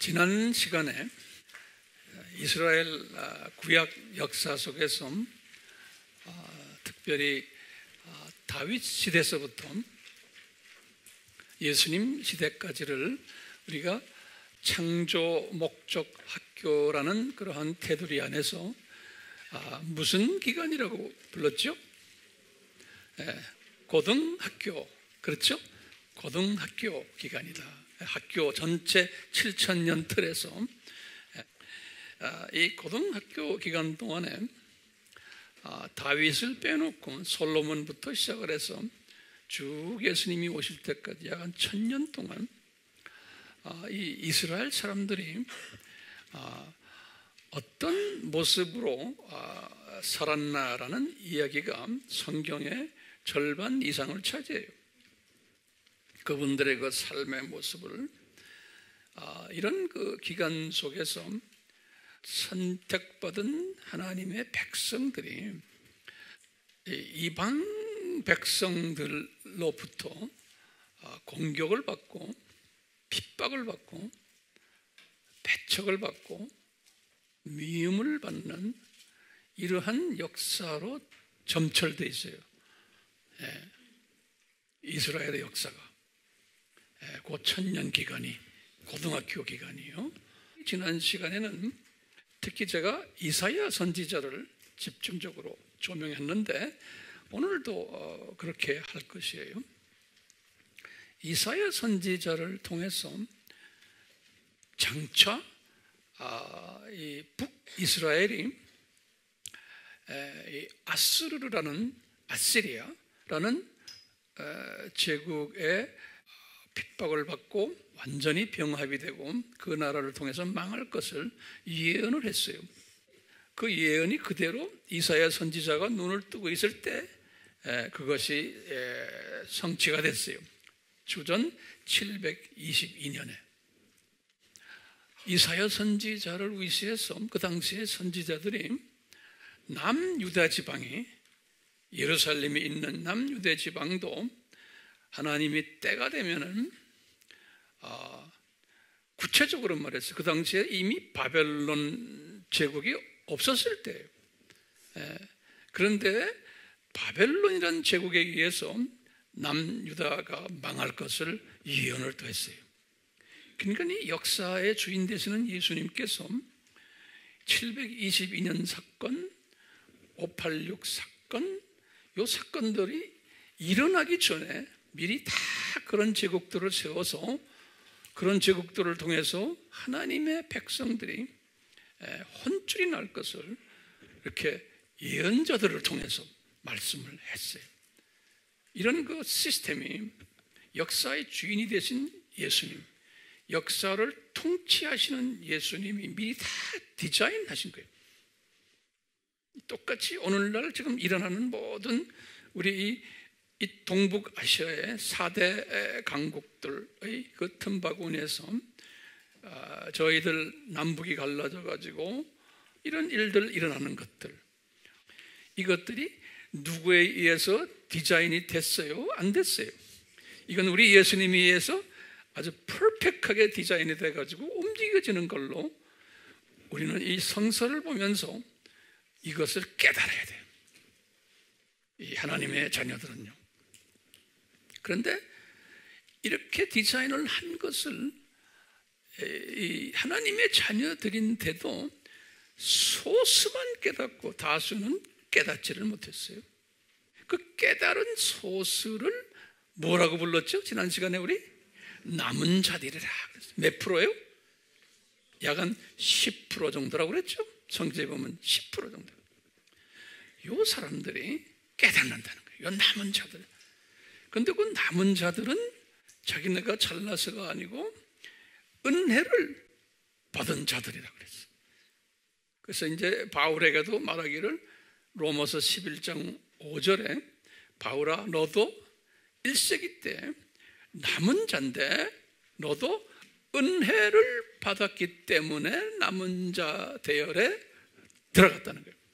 지난 시간에 이스라엘 구약 역사 속에서 특별히 다윗 시대에서부터 예수님 시대까지를 우리가 창조 목적 학교라는 그러한 테두리 안에서 무슨 기간이라고 불렀죠? 고등학교, 그렇죠? 고등학교 기간이다. 학교 전체 7,000년 틀에서 이 고등학교 기간 동안에 다윗을 빼놓고 솔로몬부터 시작을 해서 쭉 예수님이 오실 때까지 약 한 1,000년 동안 이 이스라엘 사람들이 어떤 모습으로 살았나라는 이야기가 성경의 절반 이상을 차지해요. 그분들의 그 삶의 모습을 이런 그 기간 속에서 선택받은 하나님의 백성들이 이방 백성들로부터 공격을 받고 핍박을 받고 배척을 받고 미움을 받는 이러한 역사로 점철되어 있어요. 이스라엘의 역사가 그 1,000년 기간이 고등학교 기간이요. 지난 시간에는 특히 제가 이사야 선지자를 집중적으로 조명했는데 오늘도 그렇게 할 것이에요. 이사야 선지자를 통해서 장차 이 북이스라엘이 아시리아라는 제국의 핍박을 받고 완전히 병합이 되고 그 나라를 통해서 망할 것을 예언을 했어요. 그 예언이 그대로 이사야 선지자가 눈을 뜨고 있을 때 그것이 성취가 됐어요. 주전 722년에 이사야 선지자를 위시해서 그 당시에 선지자들이 남유다 지방이 예루살렘에 있는 남유다 지방도 하나님이 때가 되면은 구체적으로 말해서 그 당시에 이미 바벨론 제국이 없었을 때예요. 그런데 바벨론이라는 제국에 의해서 남유다가 망할 것을 예언을 또 했어요. 그러니까 이 역사의 주인 되시는 예수님께서 722년 사건, 586 사건, 이 사건들이 일어나기 전에 미리 다 그런 제국들을 세워서 그런 제국들을 통해서 하나님의 백성들이 혼쭐이 날 것을 이렇게 예언자들을 통해서 말씀을 했어요. 이런 그 시스템이 역사의 주인이 되신 예수님, 역사를 통치하시는 예수님이 미리 다 디자인하신 거예요. 똑같이 오늘날 지금 일어나는 모든 우리 이 동북아시아의 4대 강국들의 그 틈바구니에서 저희들 남북이 갈라져 가지고 이런 일들 일어나는 것들, 이것들이 누구에 의해서 디자인이 됐어요? 안 됐어요? 이건 우리 예수님에 의해서 아주 퍼펙트하게 디자인이 돼 가지고 움직여지는 걸로 우리는 이 성서를 보면서 이것을 깨달아야 돼요. 이 하나님의 자녀들은요. 그런데 이렇게 디자인을 한 것을 이 하나님의 자녀들인데도 소수만 깨닫고 다수는 깨닫지를 못했어요. 그 깨달은 소수를 뭐라고 불렀죠? 지난 시간에 우리 남은 자들이라 그랬어요. 몇 프로예요? 약 한 10% 정도라고 그랬죠? 성경에 보면 10% 정도. 요 사람들이 깨닫는다는 거예요. 요 남은 자들. 그런데 그 남은 자들은 자기네가 잘나서가 아니고 은혜를 받은 자들이라고 그랬어요. 그래서 이제 바울에게도 말하기를 로마서 11장 5절에 바울아 너도 1세기 때 남은 자인데 너도 은혜를 받았기 때문에 남은 자 대열에 들어갔다는 거예요.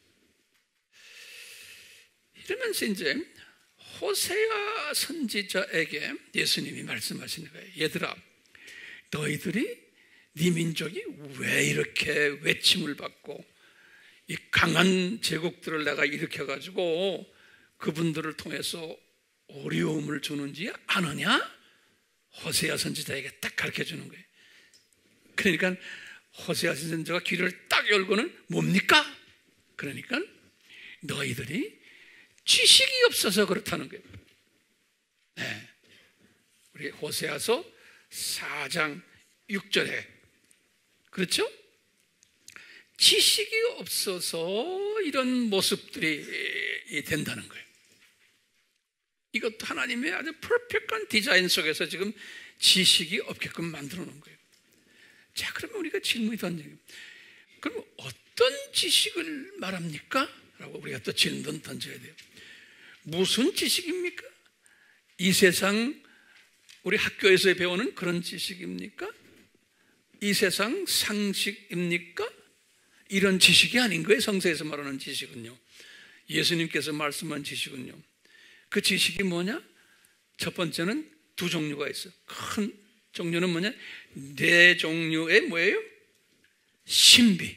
이러면서 이제 호세아 선지자에게 예수님이 말씀하시는 거예요. 얘들아, 너희들이 네 민족이 왜 이렇게 외침을 받고 이 강한 제국들을 내가 일으켜가지고 그분들을 통해서 어려움을 주는지 아느냐? 호세아 선지자에게 딱 가르쳐주는 거예요. 그러니까 호세아 선지자가 귀를 딱 열고는 뭡니까? 그러니까 너희들이 지식이 없어서 그렇다는 거예요. 네. 우리 호세아서 4장 6절에 그렇죠? 지식이 없어서 이런 모습들이 된다는 거예요. 이것도 하나님의 아주 퍼펙트한 디자인 속에서 지금 지식이 없게끔 만들어 놓은 거예요. 자, 그러면 우리가 질문이 던져요. 그럼 어떤 지식을 말합니까? 라고 우리가 또 질문 던져야 돼요. 무슨 지식입니까? 이 세상 우리 학교에서 배우는 그런 지식입니까? 이 세상 상식입니까? 이런 지식이 아닌 거예요. 성서에서 말하는 지식은요. 예수님께서 말씀한 지식은요. 그 지식이 뭐냐? 첫 번째는 두 종류가 있어요. 큰 종류는 뭐냐? 네 종류의 뭐예요? 신비.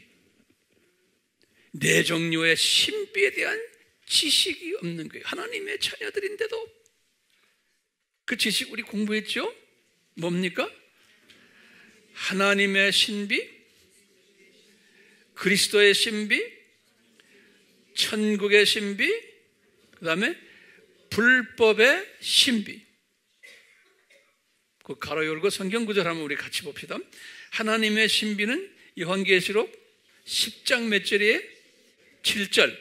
네 종류의 신비에 대한 지식이 없는 거예요. 하나님의 자녀들인데도 그 지식 우리 공부했죠? 뭡니까? 하나님의 신비, 그리스도의 신비, 천국의 신비, 그 다음에 불법의 신비. 그 가로 열고 성경 구절 한번 우리 같이 봅시다. 하나님의 신비는 요한계시록 10장 몇 절이에요? 7절.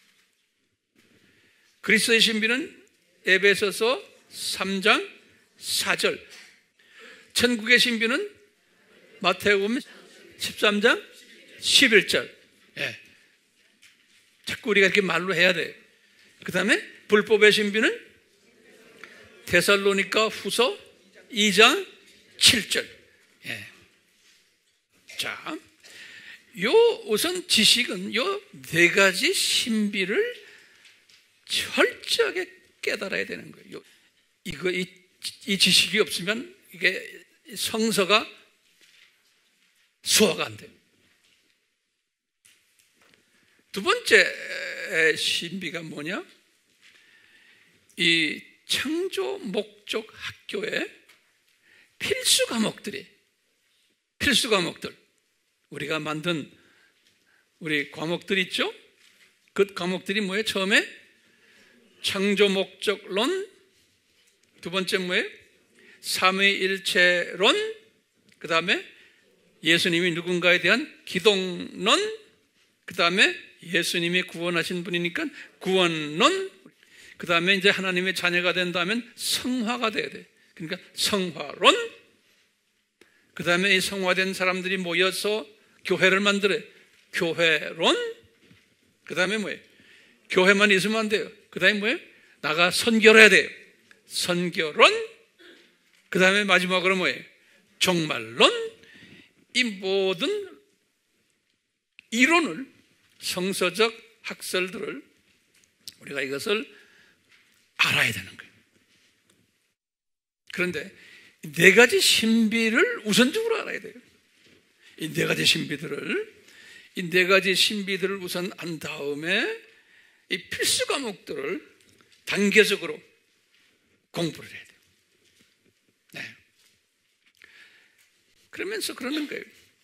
그리스도의 신비는 에베소서 3장 4절. 천국의 신비는 마태복음 13장 11절. 예. 자꾸 우리가 이렇게 말로 해야 돼. 그 다음에 불법의 신비는 데살로니가 후서 2장 7절. 예. 자, 요 우선 지식은 요 네 가지 신비를 철저하게 깨달아야 되는 거예요. 이 지식이 없으면 이게 성서가 수화가 안 돼요. 두 번째 신비가 뭐냐? 이 창조 목적 학교의 필수 과목들. 우리가 만든 우리 과목들 있죠? 그 과목들이 뭐예요? 처음에 창조 목적론, 두 번째 뭐예요? 삼위일체론, 그 다음에 예수님이 누군가에 대한 기독론, 그 다음에 예수님이 구원하신 분이니까 구원론, 그 다음에 이제 하나님의 자녀가 된다면 성화가 돼야 돼. 그러니까 성화론, 그 다음에 이 성화된 사람들이 모여서 교회를 만들어요. 교회론, 그 다음에 뭐예요? 교회만 있으면 안 돼요. 그 다음에 뭐예요? 나가 선교를 해야 돼요. 선교론, 그 다음에 마지막으로 뭐예요? 종말론. 이 모든 이론을, 성서적 학설들을 우리가 이것을 알아야 되는 거예요. 그런데 네 가지 신비를 우선적으로 알아야 돼요. 이 네 가지 신비들을 우선 안 다음에 이 필수 과목들을 단계적으로 공부를 해야 돼요. 네. 그러면서 그러는 거예요.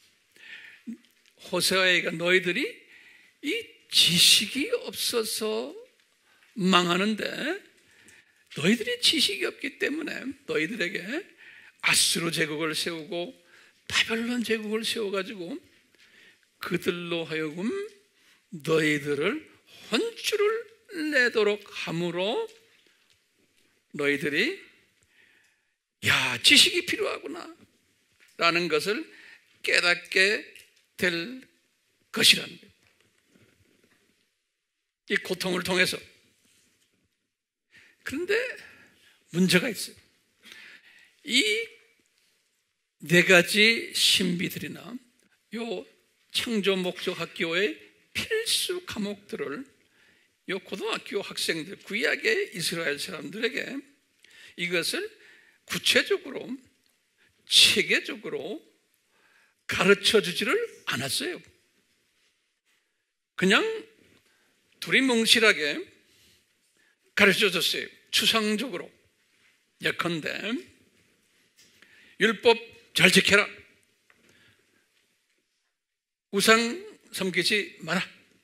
호세아에게 너희들이 이 지식이 없어서 망하는데, 너희들이 지식이 없기 때문에 너희들에게 아수르 제국을 세우고 바벨론 제국을 세워가지고 그들로 하여금 너희들을 혼쭐을 내도록 함으로 너희들이 야, 지식이 필요하구나 라는 것을 깨닫게 될 것이라는 거예요. 이 고통을 통해서. 그런데 문제가 있어요. 이 네 가지 신비들이나 요 창조 목적 학교의 필수 과목들을 요 고등학교 학생들, 구약의 이스라엘 사람들에게 이것을 구체적으로 체계적으로 가르쳐 주지를 않았어요. 그냥 두리뭉실하게 가르쳐 줬어요. 추상적으로. 예컨대 율법 잘 지켜라. 우상 섬기지 마라.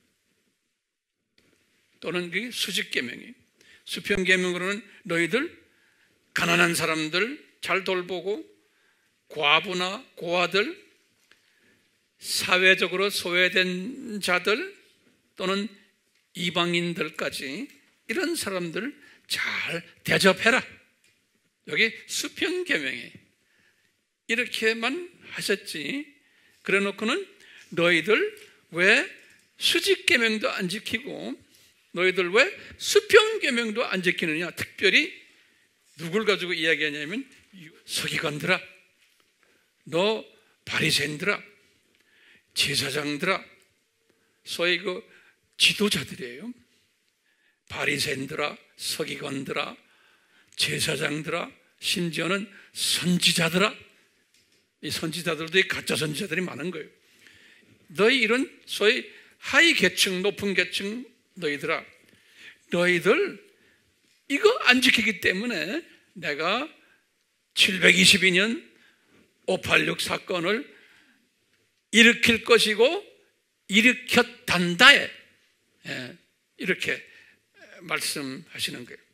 또는 그게 수직계명이. 수평계명으로는 너희들 가난한 사람들 잘 돌보고 과부나 고아들, 사회적으로 소외된 자들 또는 이방인들까지 이런 사람들 잘 대접해라. 여기 수평계명이 이렇게만 하셨지. 그래 놓고는 너희들 왜 수직계명도 안 지키고 너희들 왜 수평계명도 안 지키느냐. 특별히 누굴 가지고 이야기하냐면 서기관들아, 너 바리새인들아, 제사장들아, 소위 그 지도자들이에요. 바리새인들아, 서기관들아, 제사장들아, 심지어는 선지자들아. 이 선지자들도 이 가짜 선지자들이 많은 거예요. 너희 이런 소위 하위 계층, 높은 계층 너희들아, 너희들 이거 안 지키기 때문에 내가 722년 586 사건을 일으킬 것이고 일으켰단다에 이렇게 말씀하시는 거예요.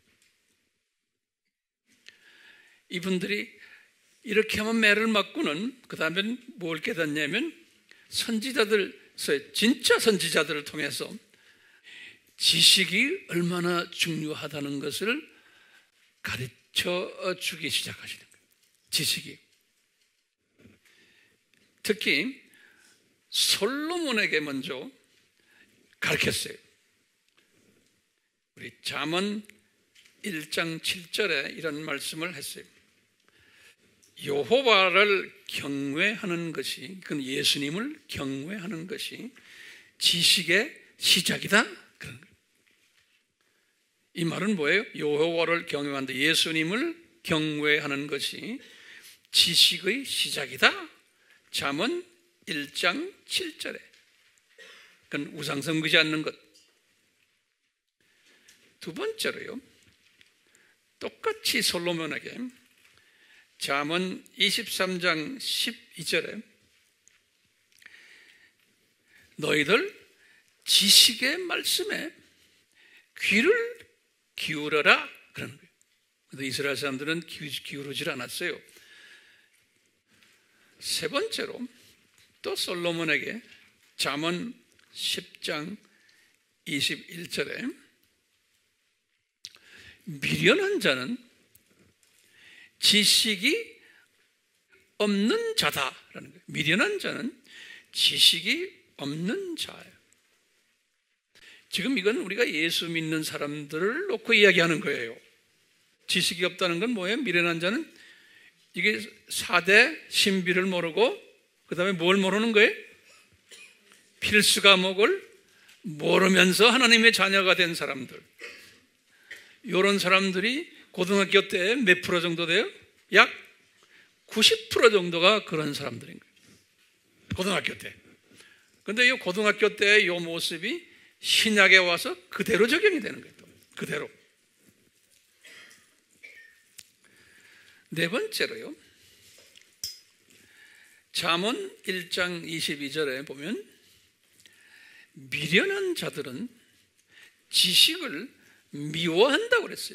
이분들이 이렇게 하면 매를 맞고는 그 다음엔 뭘 깨닫냐면 선지자들, 진짜 선지자들을 통해서 지식이 얼마나 중요하다는 것을 가르쳐 주기 시작하시는 거예요. 지식이. 특히 솔로몬에게 먼저 가르쳤어요. 우리 잠언 1장 7절에 이런 말씀을 했어요. 여호와를 경외하는 것이, 그건 예수님을 경외하는 것이 지식의 시작이다. 그런 거예요. 이 말은 뭐예요? 여호와를 경외한다. 예수님을 경외하는 것이 지식의 시작이다. 잠언 1장 7절에. 그건 우상 섬기지 않는 것. 두 번째로요, 똑같이 솔로몬에게 잠언 23장 12절에 너희들 지식의 말씀에 귀를 기울여라. 그러는 거예요. 근데 이스라엘 사람들은 기울이질 않았어요. 세 번째로 또 솔로몬에게 잠언 10장 21절에 미련한 자는 지식이 없는 자다라는 거예요. 미련한 자는 지식이 없는 자예요. 지금 이건 우리가 예수 믿는 사람들을 놓고 이야기하는 거예요. 지식이 없다는 건 뭐예요? 미련한 자는 이게 4대 신비를 모르고 그 다음에 뭘 모르는 거예요? 필수 과목을 모르면서 하나님의 자녀가 된 사람들. 이런 사람들이 고등학교 때 몇 프로 정도 돼요? 약 90% 정도가 그런 사람들인 거예요. 고등학교 때. 근데 이 고등학교 때 이 모습이 신약에 와서 그대로 적용이 되는 거예요. 그대로. 네 번째로요, 잠언 1장 22절에 보면 미련한 자들은 지식을 미워한다고 그랬어요.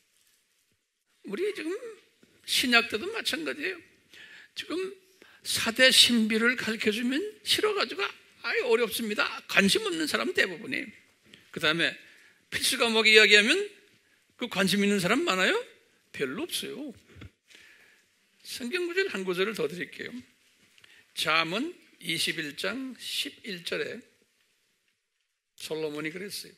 우리 지금 신약 때도 마찬가지예요. 지금 4대 신비를 가르쳐주면 싫어가지고 아유 어렵습니다. 관심 없는 사람 대부분이에요. 그 다음에 필수 과목 이야기하면 그 관심 있는 사람 많아요? 별로 없어요. 성경 구절 한 구절을 더 드릴게요. 잠언 21장 11절에 솔로몬이 그랬어요.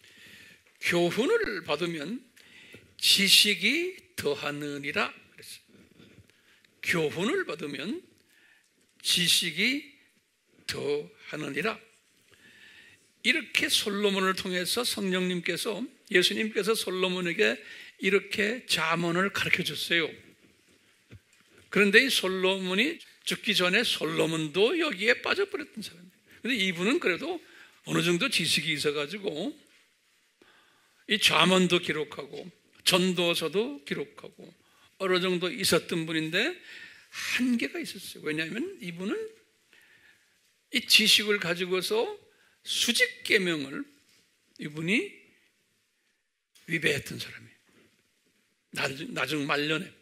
교훈을 받으면 지식이 더하느니라 그랬어요. 교훈을 받으면 지식이 더하느니라. 이렇게 솔로몬을 통해서 성령님께서, 예수님께서 솔로몬에게 이렇게 잠언을 가르쳐 줬어요. 그런데 이 솔로몬이 죽기 전에 솔로몬도 여기에 빠져버렸던 사람이에요. 근데 이분은 그래도 어느 정도 지식이 있어가지고 이 잠언도 기록하고 전도서도 기록하고 어느 정도 있었던 분인데 한계가 있었어요. 왜냐하면 이분은 이 지식을 가지고서 수직계명을 이분이 위배했던 사람이에요. 나중 말년에.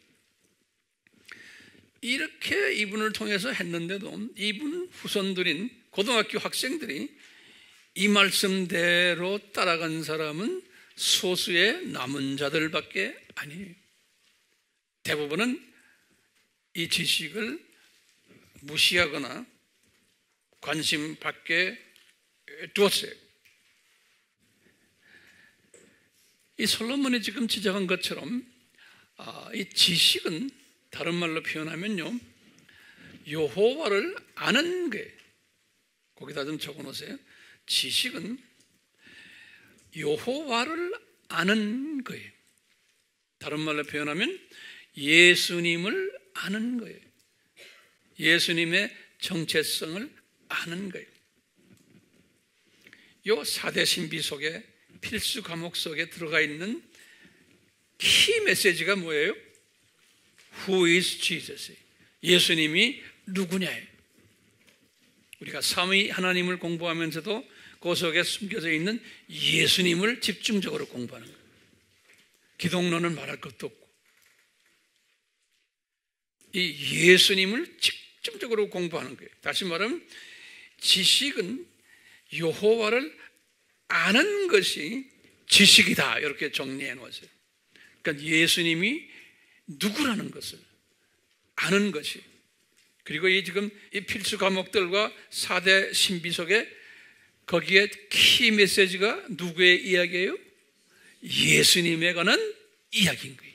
이렇게 이분을 통해서 했는데도 이분 후손들인 고등학교 학생들이 이 말씀대로 따라간 사람은 소수의 남은 자들밖에 아니에요. 대부분은 이 지식을 무시하거나 관심 밖에 두었어요. 이 솔로몬이 지금 지적한 것처럼 이 지식은 다른 말로 표현하면요, 여호와를 아는 거예요. 거기다 좀 적어놓으세요. 지식은 여호와를 아는 거예요. 다른 말로 표현하면 예수님을 아는 거예요. 예수님의 정체성을 아는 거예요. 이 4대 신비 속에 필수 과목 속에 들어가 있는 키 메시지가 뭐예요? Who is Jesus? 예수님이 누구냐예요. 우리가 삼위 하나님을 공부하면서도 그 속에 숨겨져 있는 예수님을 집중적으로 공부하는 거예요. 기독론은 말할 것도 없고 이 예수님을 집중적으로 공부하는 거예요. 다시 말하면 지식은 여호와를 아는 것이 지식이다, 이렇게 정리해 놓았어요. 그러니까 예수님이 누구라는 것을 아는 것이, 그리고 지금 이 필수 과목들과 4대 신비 속에 거기에 키 메시지가 누구의 이야기예요? 예수님에 관한 이야기인 거예요.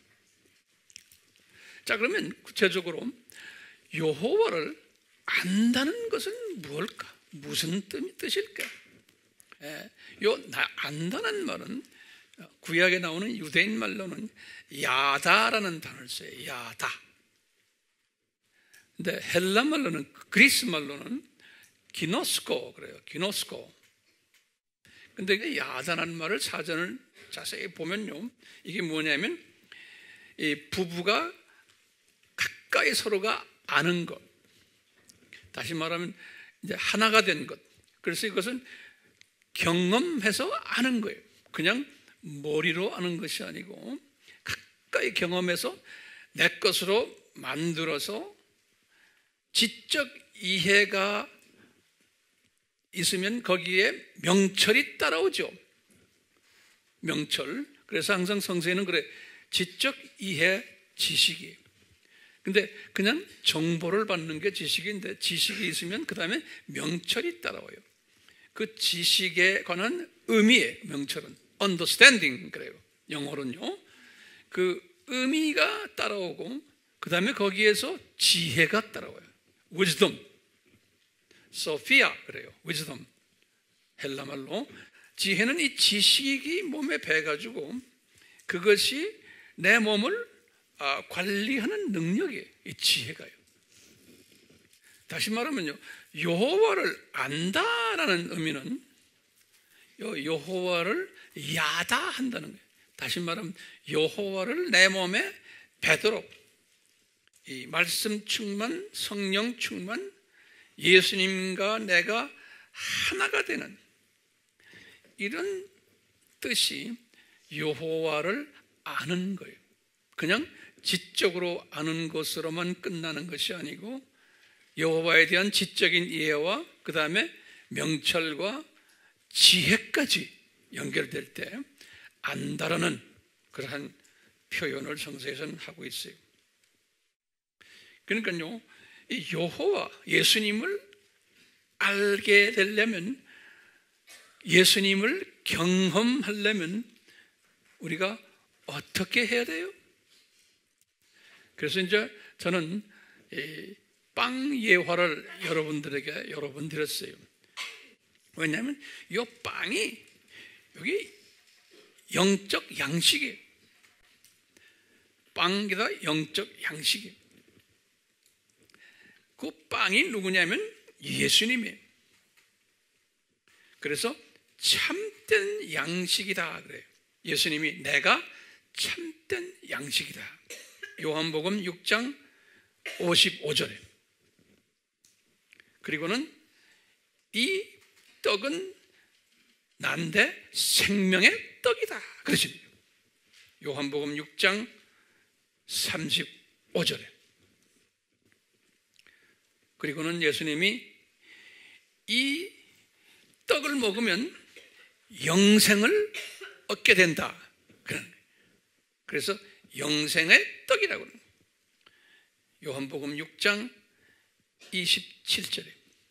자, 그러면 구체적으로 여호와를 안다는 것은 무엇일까? 무슨 뜻일까? 안다는 말은 구약에 나오는 유대인 말로는 야다라는 단어를 써요. 야다. 근데 헬라 말로는, 그리스 말로는 기노스코 그래요. 기노스코. 근데 이 야다라는 말을 사전을 자세히 보면요, 이게 뭐냐면 이 부부가 가까이 서로가 아는 것, 다시 말하면 이제 하나가 된 것. 그래서 이것은 경험해서 아는 거예요. 그냥 머리로 아는 것이 아니고 가까이 경험해서 내 것으로 만들어서 지적 이해가 있으면 거기에 명철이 따라오죠. 명철. 그래서 항상 성서에는 그래, 지적 이해 지식이에요. 근데 그냥 정보를 받는 게 지식인데, 지식이 있으면 그 다음에 명철이 따라와요. 그 지식에 관한 의미의 명철은 understanding 그래요. 영어로는요. 그 의미가 따라오고 그 다음에 거기에서 지혜가 따라와요. wisdom, 소피아 그래요. wisdom, 헬라말로. 지혜는 이 지식이 몸에 배가지고 그것이 내 몸을 관리하는 능력이에요. 이 지혜가요. 다시 말하면요, 여호와를 안다라는 의미는 여호와를 야다한다는 거예요. 다시 말하면 여호와를 내 몸에 배도록 이 말씀 충만, 성령 충만, 예수님과 내가 하나가 되는 이런 뜻이 여호와를 아는 거예요. 그냥 지적으로 아는 것으로만 끝나는 것이 아니고 여호와에 대한 지적인 이해와 그 다음에 명철과 지혜까지 연결될 때 안다라는 그러한 표현을 성서에서는 하고 있어요. 그러니까요, 이 여호와 예수님을 알게 되려면, 예수님을 경험하려면 우리가 어떻게 해야 돼요? 그래서 이제 저는 빵 예화를 여러분들에게 여러 번 드렸어요. 왜냐하면 이 빵이 여기 영적 양식이에요. 빵이다 영적 양식이에요. 그 빵이 누구냐면 예수님이에요. 그래서 참된 양식이다 그래요. 예수님이 내가 참된 양식이다. 요한복음 6장 55절에. 그리고는 이 떡은 난데 생명의 떡이다 그러십니다. 요한복음 6장 35절에. 그리고는 예수님이 이 떡을 먹으면 영생을 얻게 된다. 그래서 영생의 떡이라고 합니다. 요한복음 6장 27절에.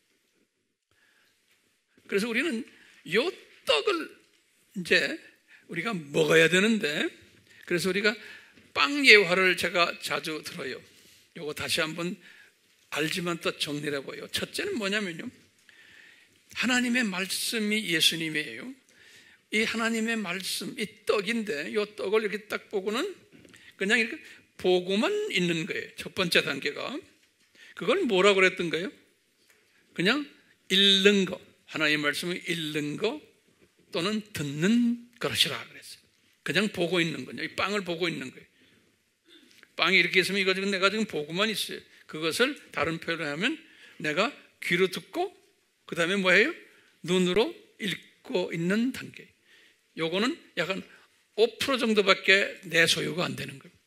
그래서 우리는 이 떡을 이제 우리가 먹어야 되는데, 그래서 우리가 빵 예화를 제가 자주 들어요. 요거 다시 한번 알지만 또 정리를 해봐요. 첫째는 뭐냐면요, 하나님의 말씀이 예수님이에요. 이 하나님의 말씀, 이 떡인데, 이 떡을 이렇게 딱 보고는 그냥 이렇게 보고만 있는 거예요. 첫 번째 단계가. 그걸 뭐라고 그랬던 거예요? 그냥 읽는 거. 하나님의 말씀을 읽는 거 또는 듣는 것이라 그랬어요. 그냥 보고 있는 거죠. 이 빵을 보고 있는 거예요. 빵이 이렇게 있으면 이거 지금 내가 지금 보고만 있어요. 그것을 다른 표현을 하면 내가 귀로 듣고 그 다음에 뭐예요? 눈으로 읽고 있는 단계. 요거는 약간 5% 정도밖에 내 소유가 안 되는 거예요.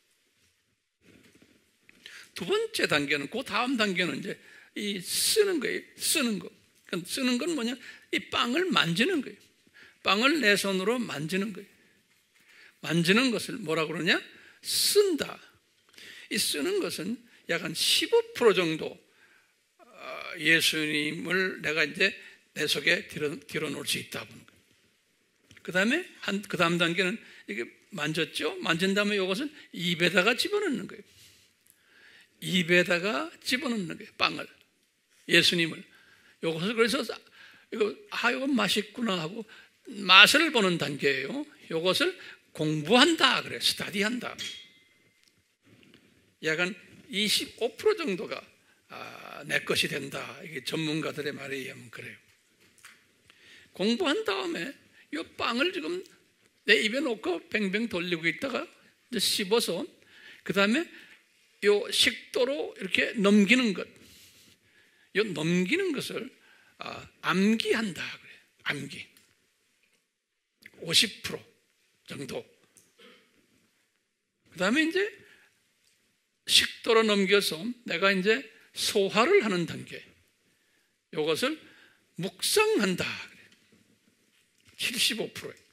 두 번째 단계는, 그 다음 단계는 이제 이 쓰는 거예요. 쓰는 거. 쓰는 건 뭐냐? 이 빵을 만지는 거예요. 빵을 내 손으로 만지는 거예요. 만지는 것을 뭐라고 그러냐? 쓴다. 이 쓰는 것은 약 한 15% 정도 예수님을 내가 이제 내 속에 들어 놓을 수 있다 보는 거예요. 그 다음에 그 다음 단계는 이게 만졌죠? 만진 다음에 이것을 입에다가 집어넣는 거예요. 입에다가 집어넣는 거예요. 빵을. 예수님을. 이것을 그래서 이건 맛있구나 하고 맛을 보는 단계예요. 이것을 공부한다 그래요. 스터디한다. 약간 25% 정도가 내 것이 된다. 이게 전문가들의 말에 의하면 그래요. 공부한 다음에 이 빵을 지금 내 입에 놓고 뱅뱅 돌리고 있다가 이제 씹어서 그 다음에 이 식도로 이렇게 넘기는 것. 이 넘기는 것을 암기한다 그래요. 암기. 50% 정도. 그 다음에 이제 식도로 넘겨서 내가 이제 소화를 하는 단계. 이것을 묵상한다 그래요. 75%.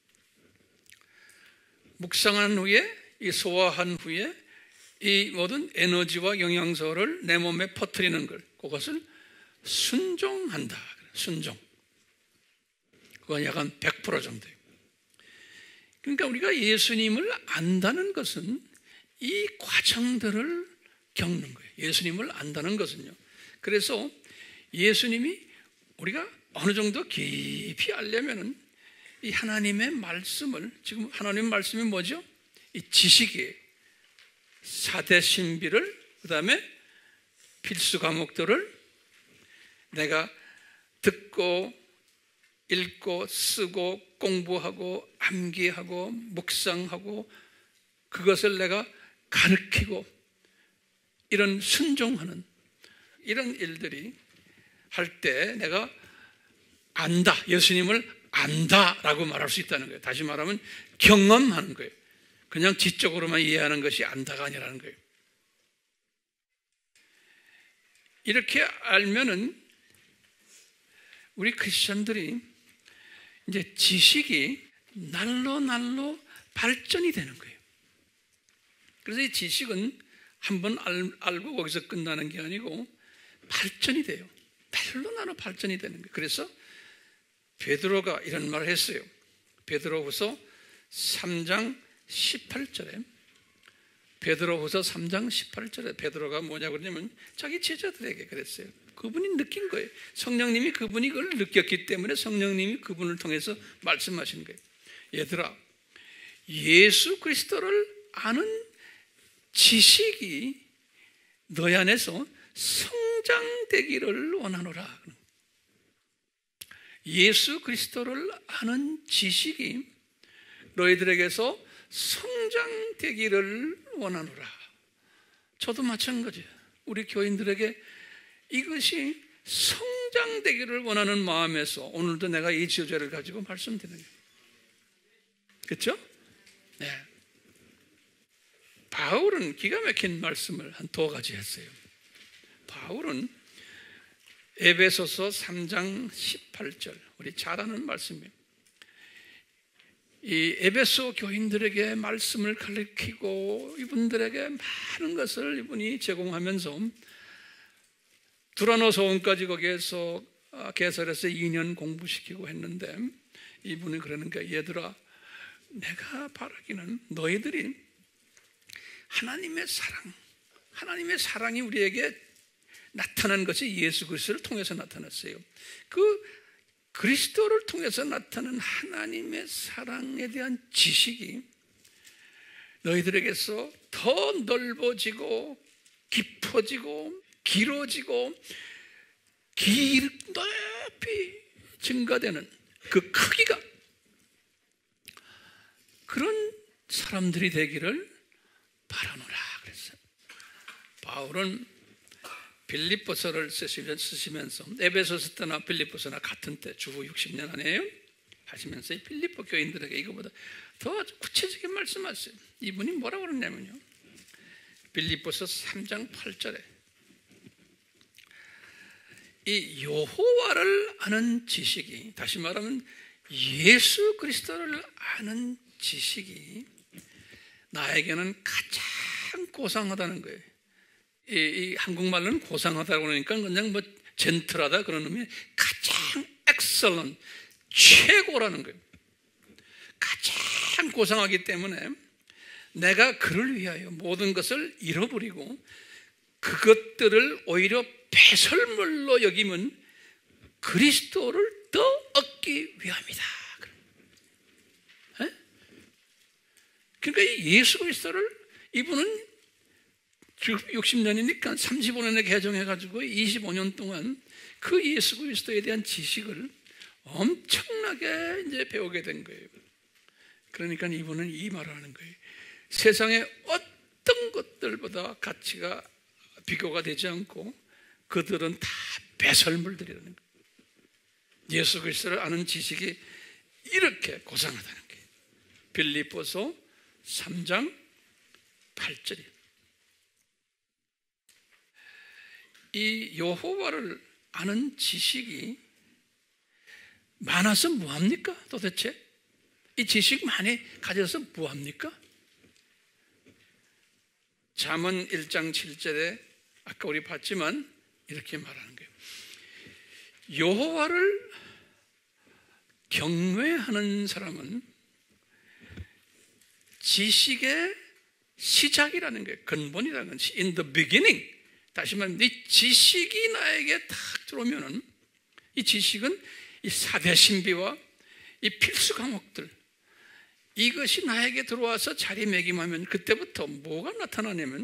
묵상한 후에, 이 소화한 후에 이 모든 에너지와 영양소를 내 몸에 퍼뜨리는 걸, 그것을 순종한다. 순종. 그건 약간 100% 정도예요. 그러니까 우리가 예수님을 안다는 것은 이 과정들을 겪는 거예요. 예수님을 안다는 것은요. 그래서 예수님이 우리가 어느 정도 깊이 알려면은 이 하나님의 말씀을, 지금 하나님의 말씀이 뭐죠? 이 지식이에요. 4대 신비를, 그 다음에 필수 과목들을 내가 듣고 읽고 쓰고 공부하고 암기하고 묵상하고 그것을 내가 가르치고 이런 순종하는 이런 일들이 할 때 내가 안다, 예수님을 안다라고 말할 수 있다는 거예요. 다시 말하면 경험하는 거예요. 그냥 지적으로만 이해하는 것이 안다가 아니라는 거예요. 이렇게 알면은 우리 크리스천들이 이제 지식이 날로 발전이 되는 거예요. 그래서 이 지식은 한번 알고 거기서 끝나는 게 아니고 발전이 돼요. 날로 발전이 되는 거예요. 그래서 베드로가 이런 말을 했어요. 베드로후서 3장 18절에 베드로후서 3장 18절에 베드로가 뭐냐고 그러냐면 자기 제자들에게 그랬어요. 그분이 느낀 거예요. 성령님이 그분이 그걸 느꼈기 때문에 성령님이 그분을 통해서 말씀하신 거예요. 얘들아, 예수 그리스도를 아는 지식이 너희 안에서 성장되기를 원하노라. 예수 그리스도를 아는 지식이 너희들에게서 성장되기를 원하노라. 저도 마찬가지예요. 우리 교인들에게 이것이 성장되기를 원하는 마음에서 오늘도 내가 이 주제를 가지고 말씀드리는 거예요. 그렇죠? 네. 바울은 기가 막힌 말씀을 한 두 가지 했어요. 바울은 에베소서 3장 18절, 우리 잘 아는 말씀이에요. 이 에베소 교인들에게 말씀을 가르치고 이분들에게 많은 것을 이분이 제공하면서 두라노 소원까지 거기에서 개설해서 2년 공부시키고 했는데, 이분이 그러니까 얘들아, 내가 바라기는 너희들이 하나님의 사랑이 우리에게 나타난 것이 예수 그리스도를 통해서 나타났어요. 그 그리스도를 통해서 나타난 하나님의 사랑에 대한 지식이 너희들에게서 더 넓어지고 깊어지고 길어지고 높이 증가되는 그 크기가, 그런 사람들이 되기를 바라노라 그랬어요. 바울은 빌립보서를 쓰시면서 에베소서 때나 빌립보서나 같은 때 주후 60년 아니에요? 하시면서 이 빌립보 교인들에게 이거보다 더 구체적인 말씀하세요. 이분이 뭐라고 그러냐면요, 빌립보서 3장 8절에 이 여호와를 아는 지식이, 다시 말하면 예수 그리스도를 아는 지식이 나에게는 가장 고상하다는 거예요. 이 한국말로는 고상하다고 그러니까 그냥 뭐 젠틀하다 그런 의미, 가장 excellent, 최고라는 거예요. 가장 고상하기 때문에 내가 그를 위하여 모든 것을 잃어버리고 그것들을 오히려 배설물로 여기면 그리스도를 더 얻기 위함이다. 그러니까 예수 그리스도를 이분은 60년이니까 35년에 개종해가지고 25년 동안 그 예수 그리스도에 대한 지식을 엄청나게 이제 배우게 된 거예요. 그러니까 이분은 이 말을 하는 거예요. 세상의 어떤 것들보다 가치가 비교가 되지 않고 그들은 다 배설물들이라는 거예요. 예수 그리스도를 아는 지식이 이렇게 고상하다는 거예요. 빌립보서 3장 8절이에요. 이 여호와를 아는 지식이 많아서 뭐합니까? 도대체 이 지식 많이 가져서 뭐합니까? 잠언 1장 7절에 아까 우리 봤지만 이렇게 말하는 거예요. 여호와를 경외하는 사람은 지식의 시작이라는 거예요. 근본이라는 것이 in the beginning. 다시 말하면 이 지식이 나에게 탁 들어오면은 이 지식은 이 4대 신비와 이 필수 과목들, 이것이 나에게 들어와서 자리매김하면 그때부터 뭐가 나타나냐면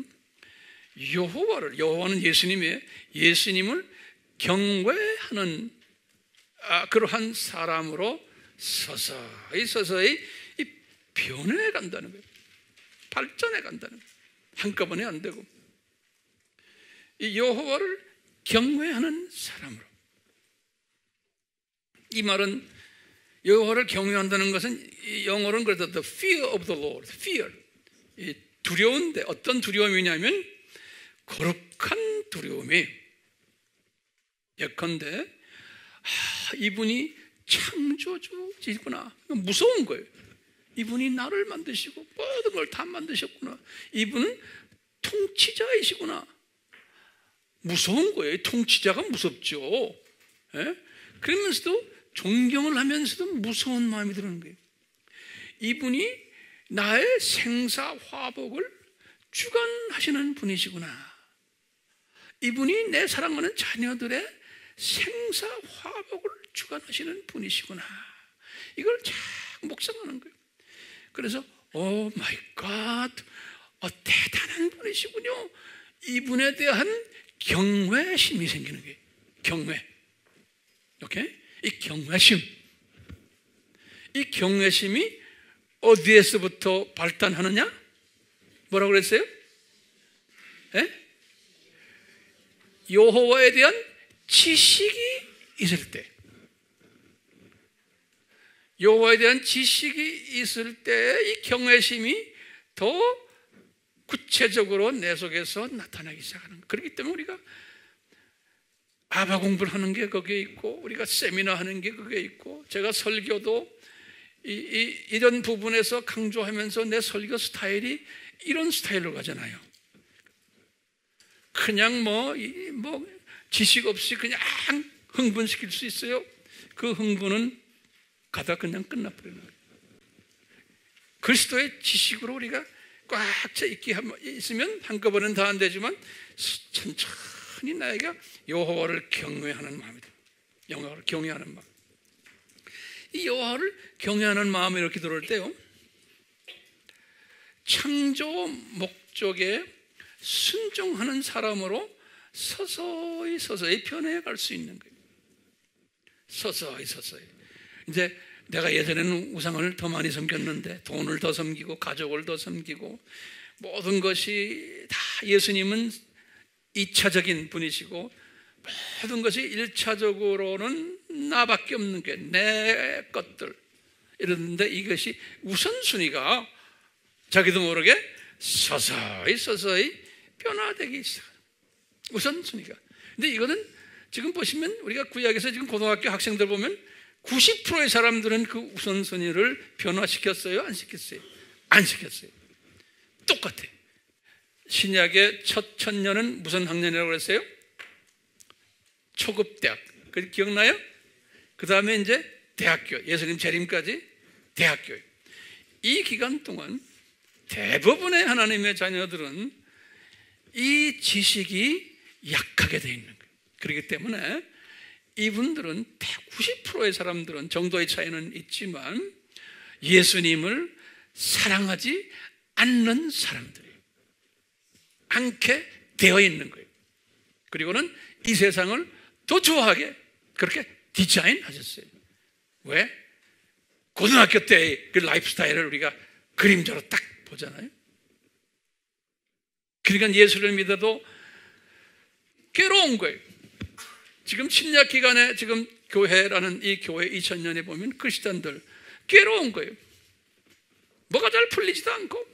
여호와는 예수님을 경외하는 그러한 사람으로 서서히 이 변해 간다는 거예요. 발전해 간다는 거예요. 한꺼번에 안 되고 이 여호와를 경외하는 사람으로. 이 말은 여호와를 경외한다는 것은 영어로는 그래서 the fear of the Lord, fear. 이 두려운데 어떤 두려움이냐면 거룩한 두려움이. 예컨대 이분이 창조주이구나. 무서운 거예요. 이분이 나를 만드시고 모든 걸 다 만드셨구나. 이분은 통치자이시구나. 무서운 거예요. 통치자가 무섭죠. 예? 그러면서도 존경을 하면서도 무서운 마음이 드는 거예요. 이분이 나의 생사화복을 주관하시는 분이시구나. 이분이 내 사랑하는 자녀들의 생사화복을 주관하시는 분이시구나. 이걸 잘 묵상하는 거예요. 그래서 오 마이 갓, 대단한 분이시군요. 이분에 대한 경외심이 생기는 거예요. 경외. 오케이? 이 경외심. 이 경외심이 어디에서부터 발단하느냐? 뭐라고 그랬어요? 예? 여호와에 대한 지식이 있을 때. 여호와에 대한 지식이 있을 때 이 경외심이 더 구체적으로 내 속에서 나타나기 시작하는 거예요. 그렇기 때문에 우리가 아바 공부를 하는 게 거기에 있고, 우리가 세미나 하는 게 거기에 있고, 제가 설교도 이런 부분에서 강조하면서 내 설교 스타일이 이런 스타일로 가잖아요. 그냥 뭐 지식 없이 그냥 흥분시킬 수 있어요. 그 흥분은 가다 그냥 끝나버리는 거예요. 그리스도의 지식으로 우리가 꽉 차 있으면 한꺼번엔 다 안 되지만 천천히 나에게 여호와를 경외하는 마음이 돼요. 여호와를 경외하는 마음. 이 여호와를 경외하는 마음이 이렇게 들어올 때요, 창조 목적에 순종하는 사람으로 서서히 변해갈 수 있는 거예요. 서서히. 이제 내가 예전에는 우상을 더 많이 섬겼는데, 돈을 더 섬기고 가족을 더 섬기고, 모든 것이 다, 예수님은 2차적인 분이시고 모든 것이 1차적으로는 나밖에 없는 게 내 것들 이러는데, 이것이 우선순위가 자기도 모르게 서서히 변화되기 시작합니다. 우선순위가. 근데 이거는 지금 보시면 우리가 구약에서 지금 고등학교 학생들 보면 90%의 사람들은 그 우선순위를 변화시켰어요? 안 시켰어요? 안 시켰어요. 똑같아요. 신약의 첫 천년은 무슨 학년이라고 그랬어요? 초급대학. 그 기억나요? 그 다음에 이제 대학교, 예수님 재림까지 대학교예요. 이 기간 동안 대부분의 하나님의 자녀들은 이 지식이 약하게 되어 있는 거예요. 그렇기 때문에 이분들은 90%의 사람들은, 정도의 차이는 있지만, 예수님을 사랑하지 않는 사람들이에요. 않게 되어 있는 거예요. 그리고는 이 세상을 더 좋아하게 그렇게 디자인하셨어요. 왜? 고등학교 때의 그 라이프 스타일을 우리가 그림자로 딱 보잖아요. 그러니까 예수를 믿어도 괴로운 거예요. 지금 신약 기간에 지금 교회라는 이 교회 2000년에 보면 크리스찬들 괴로운 거예요. 뭐가 잘 풀리지도 않고,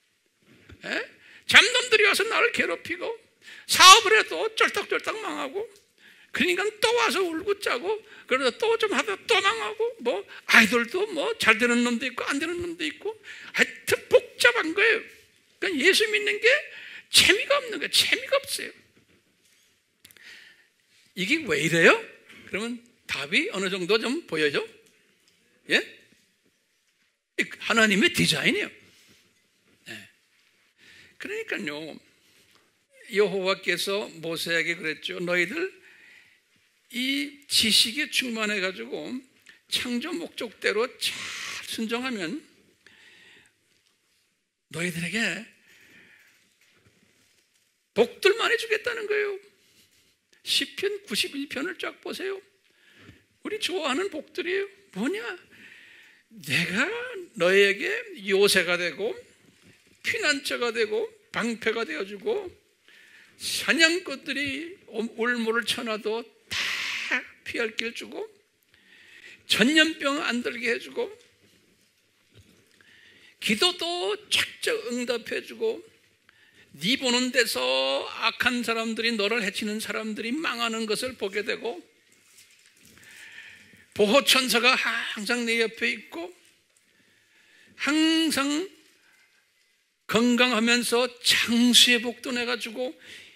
잡놈들이 와서 나를 괴롭히고, 사업을 해도 쫄딱쫄딱 망하고, 그러니까 또 와서 울고 짜고, 그러다 또 좀 하다 또 망하고, 뭐 아이들도 뭐 잘 되는 놈도 있고 안 되는 놈도 있고, 하여튼 복잡한 거예요. 그러니까 예수 믿는 게 재미가 없는 거예요. 재미가 없어요. 이게 왜 이래요? 그러면 답이 어느 정도 좀 보여죠? 예? 하나님의 디자인이에요. 네. 그러니까요, 여호와께서 모세에게 그랬죠. 너희들 이 지식에 충만해 가지고 창조 목적대로 잘 순종하면 너희들에게 복들만 해주겠다는 거예요. 시편 91편을 쫙 보세요. 우리 좋아하는 복들이에요. 뭐냐? 내가 너에게 요새가 되고 피난처가 되고 방패가 되어주고, 사냥꾼들이 울무를 쳐놔도 다 피할 길 주고, 전염병 안 들게 해주고, 기도도 착착 응답해주고, 네 보는 데서 악한 사람들이, 너를 해치는 사람들이 망하는 것을 보게 되고, 보호천사가 항상 내 옆에 있고, 항상 건강하면서 장수의 복도 내가 주고,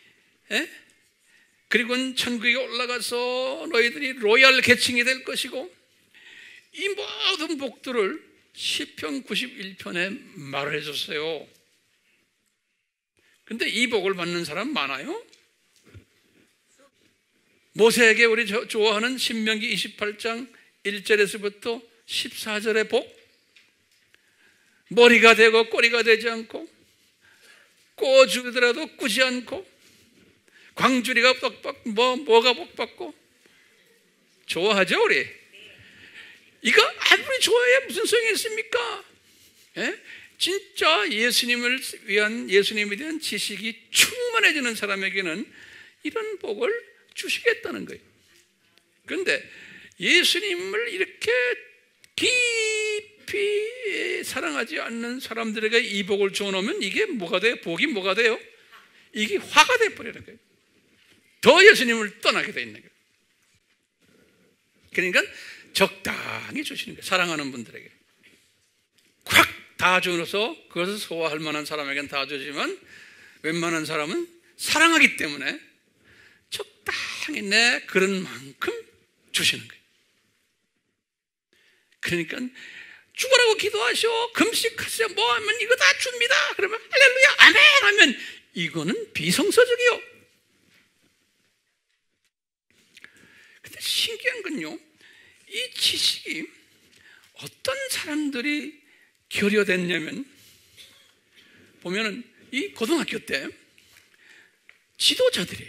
그리고 천국에 올라가서 너희들이 로얄 계층이 될 것이고, 이 모든 복들을 시편 91편에 말을 해줬어요. 근데 이 복을 받는 사람 많아요? 모세에게 우리 좋아하는 신명기 28장 1절에서부터 14절의 복, 머리가 되고 꼬리가 되지 않고, 꼬주더라도 꾸지 않고, 광주리가 복받고 뭐가 복받고 좋아하죠 우리? 이거 아무리 좋아해야 무슨 소용이 있습니까? 예? 진짜 예수님을 위한, 예수님에 대한 지식이 충만해지는 사람에게는 이런 복을 주시겠다는 거예요. 그런데 예수님을 이렇게 깊이 사랑하지 않는 사람들에게 이 복을 주어놓으면 이게 뭐가 돼요? 복이 뭐가 돼요? 이게 화가 돼버리는 거예요. 더 예수님을 떠나게 돼 있는 거예요. 그러니까 적당히 주시는 거예요. 사랑하는 분들에게 콱 다 주어서 그것을 소화할 만한 사람에게는 다 주지만 웬만한 사람은 사랑하기 때문에 적당히 내 그런 만큼 주시는 거예요. 그러니까 죽으라고 기도하시오, 금식하세요, 뭐 하면 이거 다 줍니다. 그러면 할렐루야 아멘 하면 이거는 비성서적이요. 근데 신기한 건요, 이 지식이 어떤 사람들이 결여됐냐면, 보면은 이 고등학교 때 지도자들이,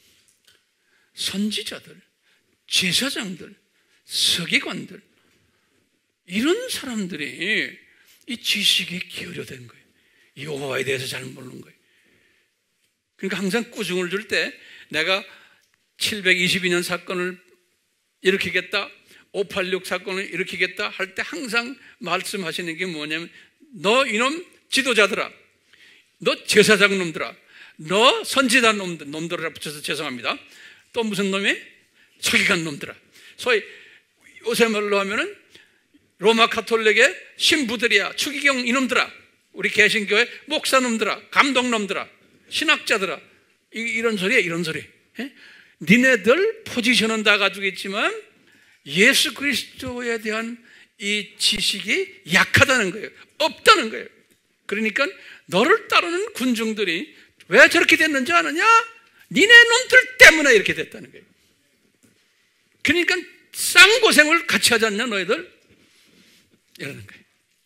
선지자들, 제사장들, 서기관들, 이런 사람들이 이 지식이 기울여된 거예요. 여호와에 대해서 잘 모르는 거예요. 그러니까 항상 꾸중을 줄 때 내가 722년 사건을 일으키겠다, 586 사건을 일으키겠다 할 때 항상 말씀하시는 게 뭐냐면, 너 이놈 지도자들아, 너 제사장 놈들아, 너 선지자 놈들아 붙여서 죄송합니다. 또 무슨 놈이? 서기관 놈들아. 소위 요새 말로 하면은 로마 가톨릭의 신부들이야, 추기경 이놈들아, 우리 개신교회 목사놈들아, 감독놈들아, 신학자들아, 이런 소리야, 이런 소리. 예? 니네들 포지션은 다 가지고 있지만 예수 그리스도에 대한 이 지식이 약하다는 거예요. 없다는 거예요. 그러니까 너를 따르는 군중들이 왜 저렇게 됐는지 아느냐? 니네 놈들 때문에 이렇게 됐다는 거예요. 그러니까 쌍고생을 같이 하지 않냐 너희들? 이러는 거예요.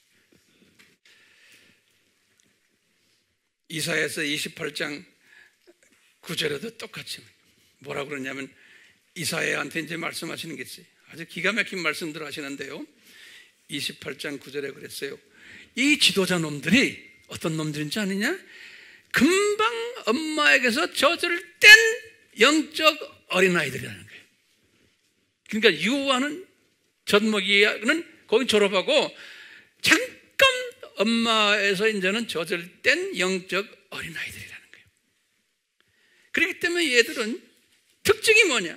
이사야서 28장 9절에도 똑같이 뭐라고 그러냐면, 이사야한테 이제 말씀하시는 게 있어요. 아주 기가 막힌 말씀들 하시는데요, 28장 9절에 그랬어요. 이 지도자 놈들이 어떤 놈들인지 아느냐? 금방 엄마에게서 젖을 뗀 영적 어린아이들이라는 거예요. 그러니까 유아는, 젖먹이는 거기 졸업하고 잠깐 엄마에서 이제는 젖을 뗀 영적 어린아이들이라는 거예요. 그렇기 때문에 얘들은 특징이 뭐냐?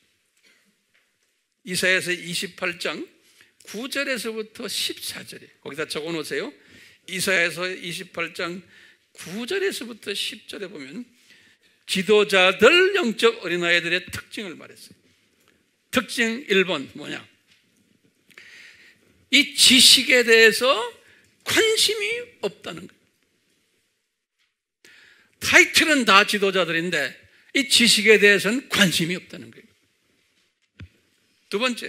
이사야서 28장 9절에서부터 14절에 거기다 적어 놓으세요. 이사야서 28장 9절에서부터 10절에 보면 지도자들 영적 어린아이들의 특징을 말했어요. 특징 1번 뭐냐? 이 지식에 대해서 관심이 없다는 거예요. 타이틀은 다 지도자들인데 이 지식에 대해서는 관심이 없다는 거예요. 두 번째,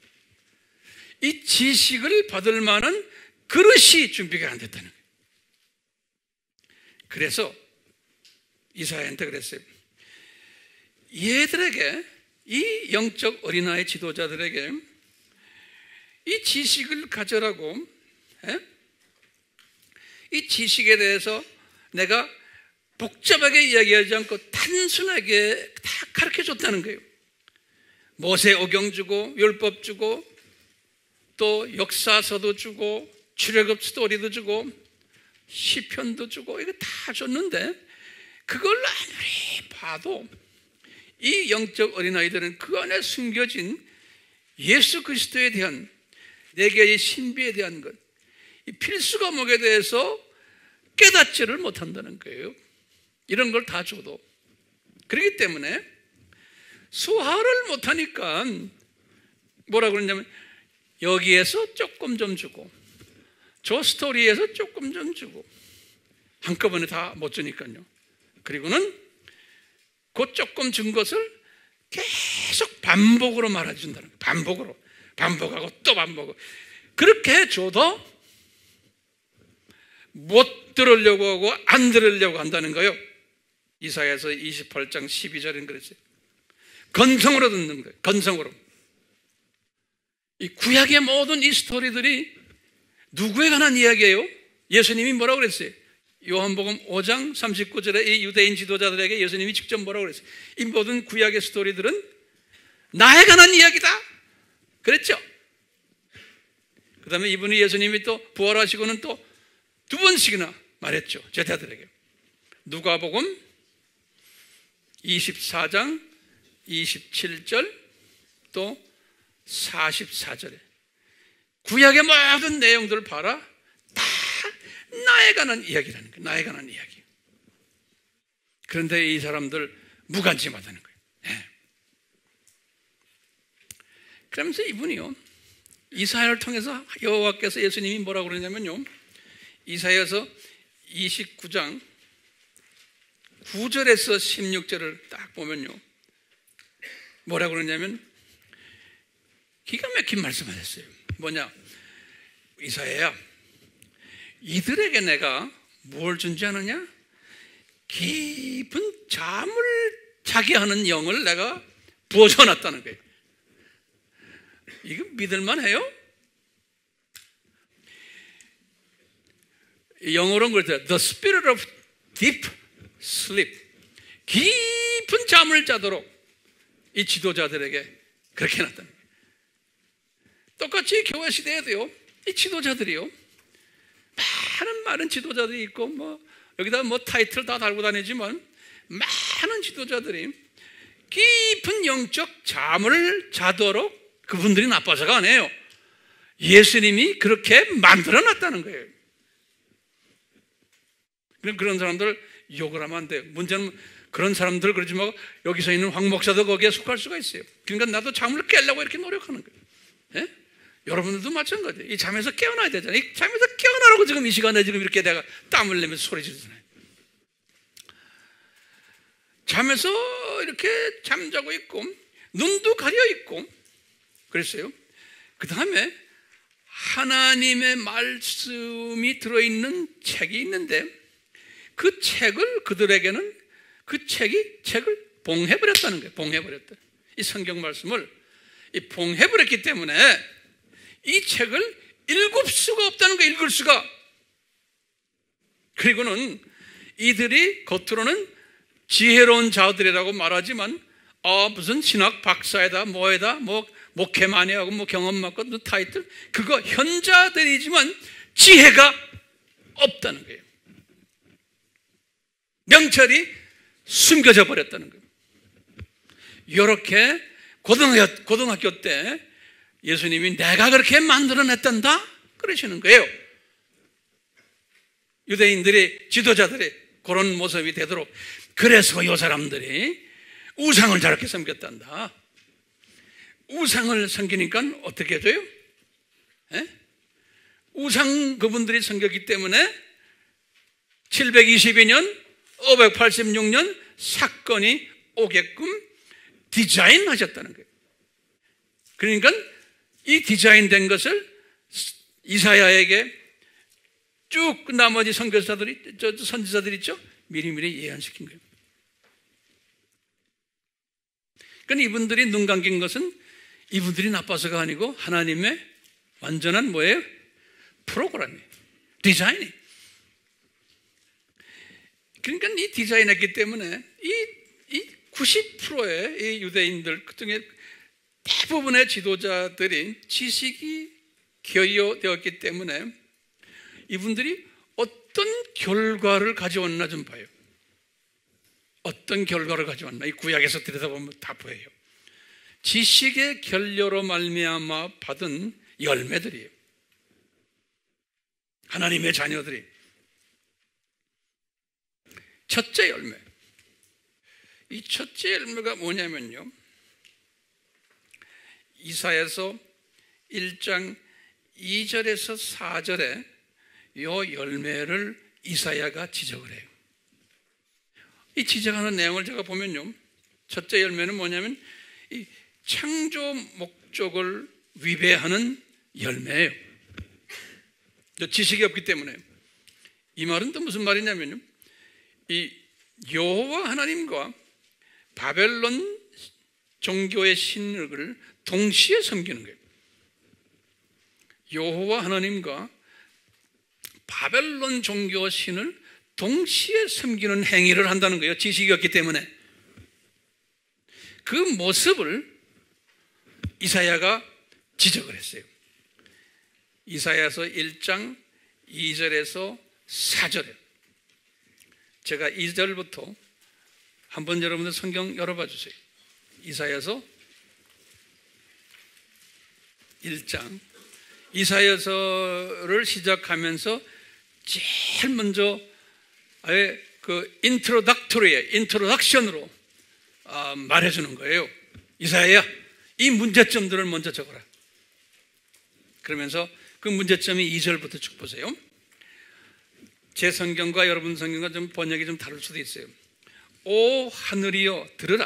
이 지식을 받을 만한 그릇이 준비가 안 됐다는 거예요. 그래서 이사야한테 그랬어요. 얘들에게, 이 영적 어린아이 지도자들에게 이 지식을 가져라고, 이 지식에 대해서 내가 복잡하게 이야기하지 않고 단순하게 다 가르쳐줬다는 거예요. 모세오경 주고, 율법 주고, 또 역사서도 주고, 출애굽 스토리도 주고, 시편도 주고, 이거 다 줬는데 그걸 아무리 봐도 이 영적 어린아이들은 그 안에 숨겨진 예수 그리스도에 대한, 내게의 신비에 대한 것, 이 필수 과목에 대해서 깨닫지를 못한다는 거예요. 이런 걸 다 줘도. 그렇기 때문에 소화를 못하니까 뭐라 그러냐면, 여기에서 조금 좀 주고 저 스토리에서 조금 좀 주고 한꺼번에 다 못 주니까요. 그리고는 그 조금 준 것을 계속 반복으로 말해준다는 거예요. 반복으로, 반복하고 또 반복하고. 그렇게 줘도 못 들으려고 하고 안 들으려고 한다는 거예요. 이사야서 28장 12절은 그랬어요. 건성으로 듣는 거예요. 건성으로. 이 구약의 모든 이 스토리들이 누구에 관한 이야기예요? 예수님이 뭐라고 그랬어요? 요한복음 5장 39절에 이 유대인 지도자들에게 예수님이 직접 뭐라고 그랬어요? 이 모든 구약의 스토리들은 나에 관한 이야기다 그랬죠. 그 다음에 이분이 예수님이 또 부활하시고는 또 두 번씩이나 말했죠. 제자들에게. 누가복음 24장 27절 또 44절에 구약의 모든 내용들을 봐라. 다 나에 관한 이야기라는 거예요. 나에 관한 이야기. 그런데 이 사람들 무관심하다는 거예요. 네. 그러면서 이분이요, 이사야를 통해서 여호와께서 예수님이 뭐라고 그러냐면요, 이사야서 29장 9절에서 16절을 딱 보면요, 뭐라고 그러냐면 기가 막힌 말씀하셨어요. 뭐냐? 이사야야, 이들에게 내가 뭘 준지 아느냐? 깊은 잠을 자게 하는 영을 내가 부어줘 놨다는 거예요. 이거 믿을만해요? 영어로는 그랬죠. The spirit of deep sleep. 깊은 잠을 자도록 이 지도자들에게 그렇게 해놨다는 거예요. 똑같이 교회 시대에도요, 이 지도자들이요, 많은 지도자들이 있고, 여기다 타이틀 다 달고 다니지만, 많은 지도자들이 깊은 영적 잠을 자도록 그분들이 나빠서가 아니에요. 예수님이 그렇게 만들어 놨다는 거예요. 그런 사람들 욕을 하면 안 돼요. 문제는 그런 사람들 그러지 말고 여기서 있는 황 목사도 거기에 속할 수가 있어요. 그러니까 나도 잠을 깨려고 이렇게 노력하는 거예요. 예? 여러분들도 마찬가지예요. 이 잠에서 깨어나야 되잖아요. 이 잠에서 깨어나라고 지금 이 시간에 지금 이렇게 내가 땀을 내면서 소리 지르잖아요. 잠에서 이렇게 잠자고 있고 눈도 가려 있고 그랬어요. 그 다음에 하나님의 말씀이 들어있는 책이 있는데 그 책을 그들에게는 책을 봉해버렸다는 거예요. 봉해버렸다. 이 성경 말씀을 봉해버렸기 때문에 이 책을 읽을 수가 없다는 거예요. 읽을 수가. 그리고는 이들이 겉으로는 지혜로운 자들이라고 말하지만 무슨 신학 박사에다 뭐에다 목회 많이 하고 경험 많고 타이틀 그거 현자들이지만 지혜가 없다는 거예요. 명철이 숨겨져 버렸다는 거예요. 이렇게 고등학교 때 예수님이 내가 그렇게 만들어냈단다 그러시는 거예요. 유대인들이 지도자들이 그런 모습이 되도록. 그래서 이 사람들이 우상을 저렇게 섬겼단다. 우상을 섬기니까 어떻게 돼요? 우상 그분들이 섬겼기 때문에 722년 586년 사건이 오게끔 디자인하셨다는 거예요. 그러니까 이 디자인된 것을 이사야에게 쭉 나머지 선지자들이 있죠? 미리미리 예언시킨 거예요. 그러니까 이분들이 눈 감긴 것은 이분들이 나빠서가 아니고 하나님의 완전한 뭐예요? 프로그램이에요. 디자인이. 그러니까 이 디자인했기 때문에 이 90%의 이 유대인들 중에 대부분의 지도자들이 지식이 기여되었기 때문에 이분들이 어떤 결과를 가져왔나 좀 봐요. 어떤 결과를 가져왔나. 이 구약에서 들여다보면 다 보여요. 지식의 결여로 말미암아 받은 열매들이에요. 하나님의 자녀들이. 첫째 열매. 이 첫째 열매가 뭐냐면요, 이사야서 1장 2절에서 4절에 이 열매를 이사야가 지적을 해요. 이 지적하는 내용을 제가 보면요, 첫째 열매는 뭐냐면 이 창조 목적을 위배하는 열매예요. 지식이 없기 때문에. 이 말은 또 무슨 말이냐면요, 이 여호와 하나님과 바벨론 종교의 신을 동시에 섬기는 거예요. 여호와 하나님과 바벨론 종교 신을 동시에 섬기는 행위를 한다는 거예요. 지식이 없기 때문에. 그 모습을 이사야가 지적을 했어요. 이사야서 1장 2절에서 4절에 제가 2절부터 한번 여러분들 성경 열어봐 주세요. 이사야서 1장 이사야서를 시작하면서 제일 먼저 아예 그 인트로덕션으로 말해주는 거예요. 이사야야, 이 문제점들을 먼저 적어라. 그러면서 그 문제점이 2절부터 쭉 보세요. 제 성경과 여러분 성경과 좀 번역이 좀 다를 수도 있어요. 오 하늘이여 들으라.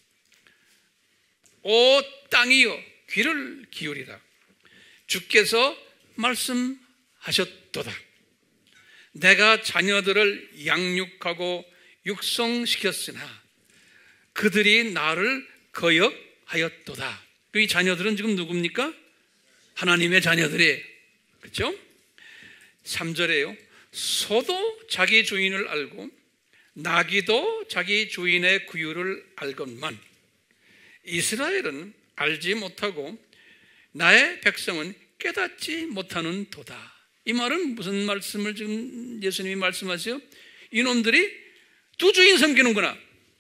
오 땅이여 귀를 기울이라. 주께서 말씀하셨도다. 내가 자녀들을 양육하고 육성시켰으나 그들이 나를 거역하였도다. 이 자녀들은 지금 누굽니까? 하나님의 자녀들이에요. 그렇죠? 3절에요. 소도 자기 주인을 알고 나귀도 자기 주인의 구유를 알건만 이스라엘은 알지 못하고 나의 백성은 깨닫지 못하는 도다. 이 말은 무슨 말씀을 지금 예수님이 말씀하세요? 이놈들이 두 주인 섬기는구나.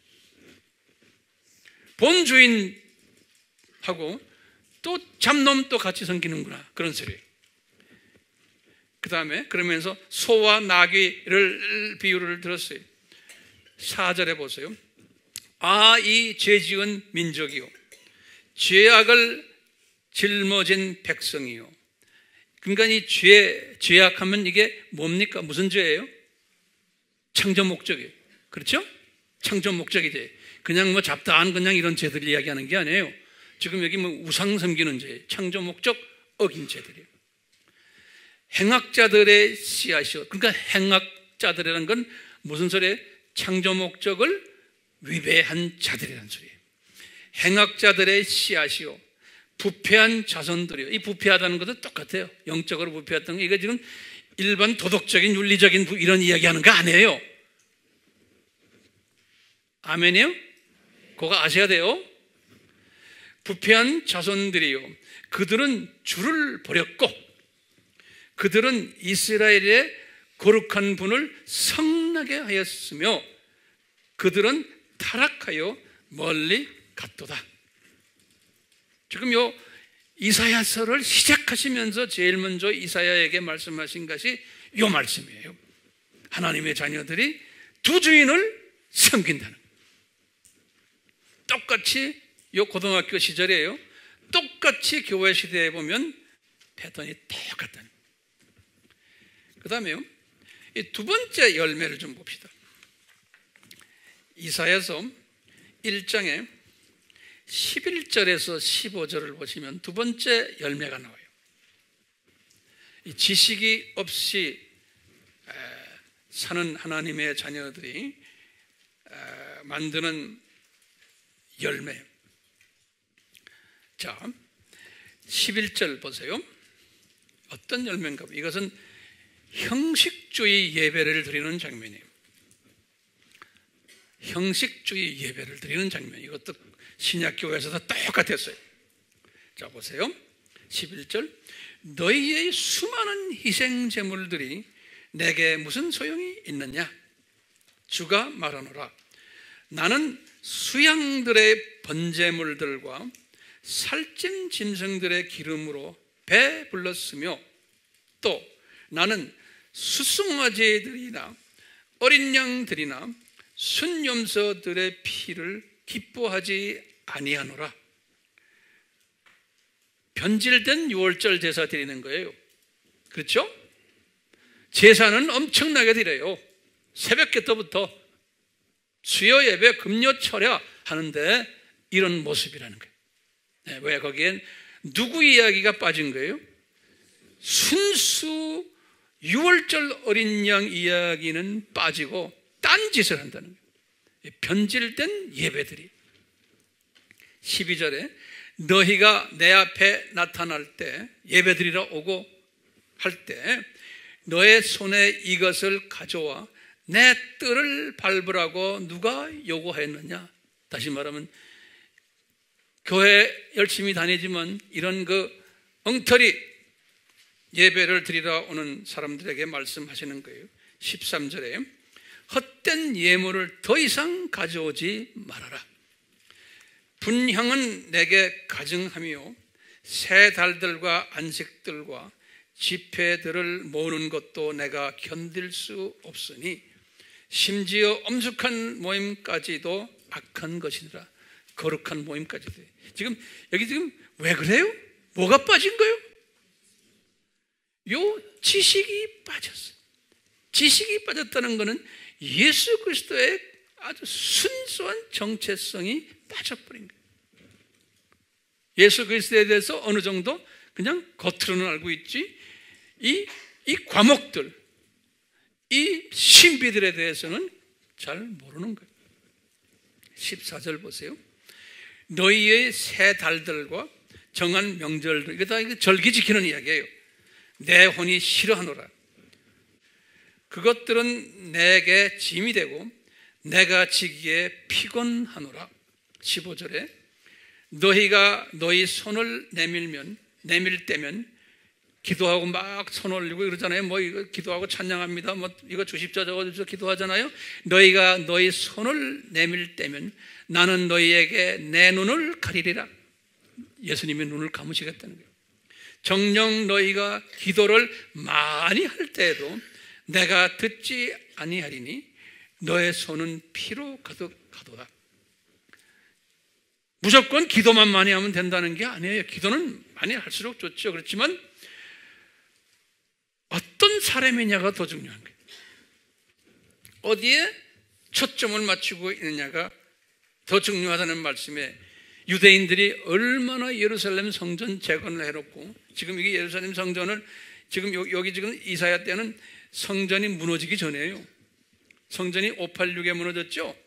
본 주인하고 또 잡놈 또 같이 섬기는구나. 그런 소리예요. 그 다음에 그러면서 소와 나귀를 비유를 들었어요. 4절에 보세요. 아, 이 죄지은 민족이요 죄악을 짊어진 백성이요. 그러니까 이 죄악하면 이게 뭡니까? 무슨 죄예요? 창조 목적이에요. 그렇죠? 창조 목적이지. 그냥 뭐 잡다한 그냥 이런 죄들 이야기하는 게 아니에요. 지금 여기 뭐 우상 섬기는 죄, 창조 목적 어긴 죄들이에요. 행악자들의 씨앗이요. 그러니까 행악자들이라는 건 무슨 소리예요? 창조 목적을 위배한 자들이라는 소리예요. 행악자들의 씨앗이요 부패한 자손들이요. 이 부패하다는 것도 똑같아요. 영적으로 부패했다는 거. 이거 지금 일반 도덕적인 윤리적인 이런 이야기하는 거 아니에요. 아멘이요? 그거 아셔야 돼요. 부패한 자손들이요 그들은 주를 버렸고 그들은 이스라엘의 거룩한 분을 성나게 하였으며 그들은 타락하여 멀리 갔도다. 지금 요 이사야서를 시작하시면서 제일 먼저 이사야에게 말씀하신 것이 요 말씀이에요. 하나님의 자녀들이 두 주인을 섬긴다는. 똑같이 요 고등학교 시절이에요. 똑같이 교회 시대에 보면 패턴이 똑같다는. 그 다음에요, 이 두 번째 열매를 좀 봅시다. 이사야서 1장에 11절에서 15절을 보시면 두 번째 열매가 나와요. 이 지식이 없이 사는 하나님의 자녀들이 만드는 열매. 자, 11절 보세요. 어떤 열매인가? 이것은 형식주의 예배를 드리는 장면이에요. 형식주의 예배를 드리는 장면. 이것도 신약교회에서도 똑같았어요. 자, 보세요. 11절. 너희의 수많은 희생 제물들이 내게 무슨 소용이 있느냐? 주가 말하노라. 나는 수양들의 번제물들과 살찐 짐승들의 기름으로 배 불렀으며 또 나는 수송아지들이나 어린 양들이나 순염소들의 피를 기뻐하지 아니하노라. 변질된 유월절 제사 드리는 거예요. 그렇죠? 제사는 엄청나게 드려요. 새벽 때부터 수요 예배, 금요 철야 하는데 이런 모습이라는 거예요. 네, 왜 거기엔 누구 이야기가 빠진 거예요? 순수 유월절 어린 양 이야기는 빠지고 딴짓을 한다는 거예요. 변질된 예배들이. 12절에 너희가 내 앞에 나타날 때, 예배드리러 오고 할 때 너의 손에 이것을 가져와 내 뜰을 밟으라고 누가 요구했느냐? 다시 말하면 교회 열심히 다니지만 이런 엉터리 예배를 드리러 오는 사람들에게 말씀하시는 거예요. 13절에 헛된 예물을 더 이상 가져오지 말아라. 분향은 내게 가증하며 새 달들과 안식들과 집회들을 모으는 것도 내가 견딜 수 없으니 심지어 엄숙한 모임까지도 악한 것이니라. 거룩한 모임까지도. 여기 왜 그래요? 뭐가 빠진 거예요? 요 지식이 빠졌어요. 지식이 빠졌다는 것은 예수 그리스도의 아주 순수한 정체성이 빠져버린 거예요. 예수 그리스도에 대해서 어느 정도 그냥 겉으로는 알고 있지, 이 과목들, 이 신비들에 대해서는 잘 모르는 거예요. 14절 보세요. 너희의 새 달들과 정한 명절들, 이거 다 절기 지키는 이야기예요. 내 혼이 싫어하노라. 그것들은 내게 짐이 되고 내가 지기에 피곤하노라. 15절에 너희가 너희 손을 내밀 때면 기도하고 막 손 올리고 그러잖아요. 이거 기도하고 찬양합니다. 이거 주십자 저거 기도하잖아요. 너희가 너희 손을 내밀 때면 나는 너희에게 내 눈을 가리리라. 예수님의 눈을 감으시겠다는 거예요. 정녕 너희가 기도를 많이 할 때에도 내가 듣지 아니하리니 너의 손은 피로 가득하도다. 무조건 기도만 많이 하면 된다는 게 아니에요. 기도는 많이 할수록 좋죠. 그렇지만 어떤 사람이냐가 더 중요한 거예요. 어디에 초점을 맞추고 있느냐가 더 중요하다는 말씀에 유대인들이 얼마나 예루살렘 성전 재건을 해놓고, 지금 이게 예루살렘 성전을 지금 여기 지금 이사야 때는 성전이 무너지기 전에요. 성전이 586에 무너졌죠.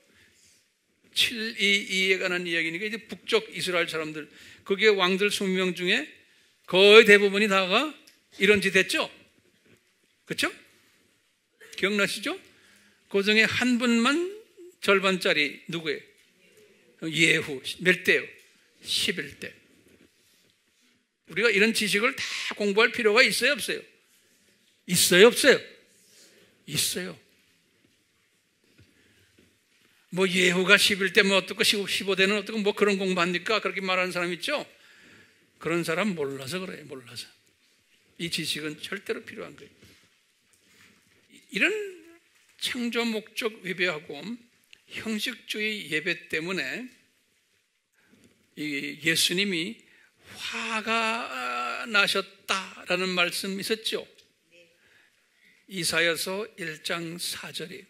722에 관한 이야기니까 이제 북쪽 이스라엘 사람들, 거기에 왕들 20명 중에 거의 대부분이 다가 이런 짓 했죠. 그렇죠? 기억나시죠? 그 중에 한 분만 절반짜리 누구예요? 예후. 몇 대요? 11대. 우리가 이런 지식을 다 공부할 필요가 있어요, 없어요? 있어요, 없어요? 있어요. 예후가 11대 어떻고 15대는 어떻고 그런 공부합니까? 그렇게 말하는 사람 있죠? 그런 사람 몰라서 그래요. 몰라서. 이 지식은 절대로 필요한 거예요. 이런 창조 목적 위배하고 형식주의 예배 때문에 예수님이 화가 나셨다라는 말씀 있었죠. 이사야서 1장 4절에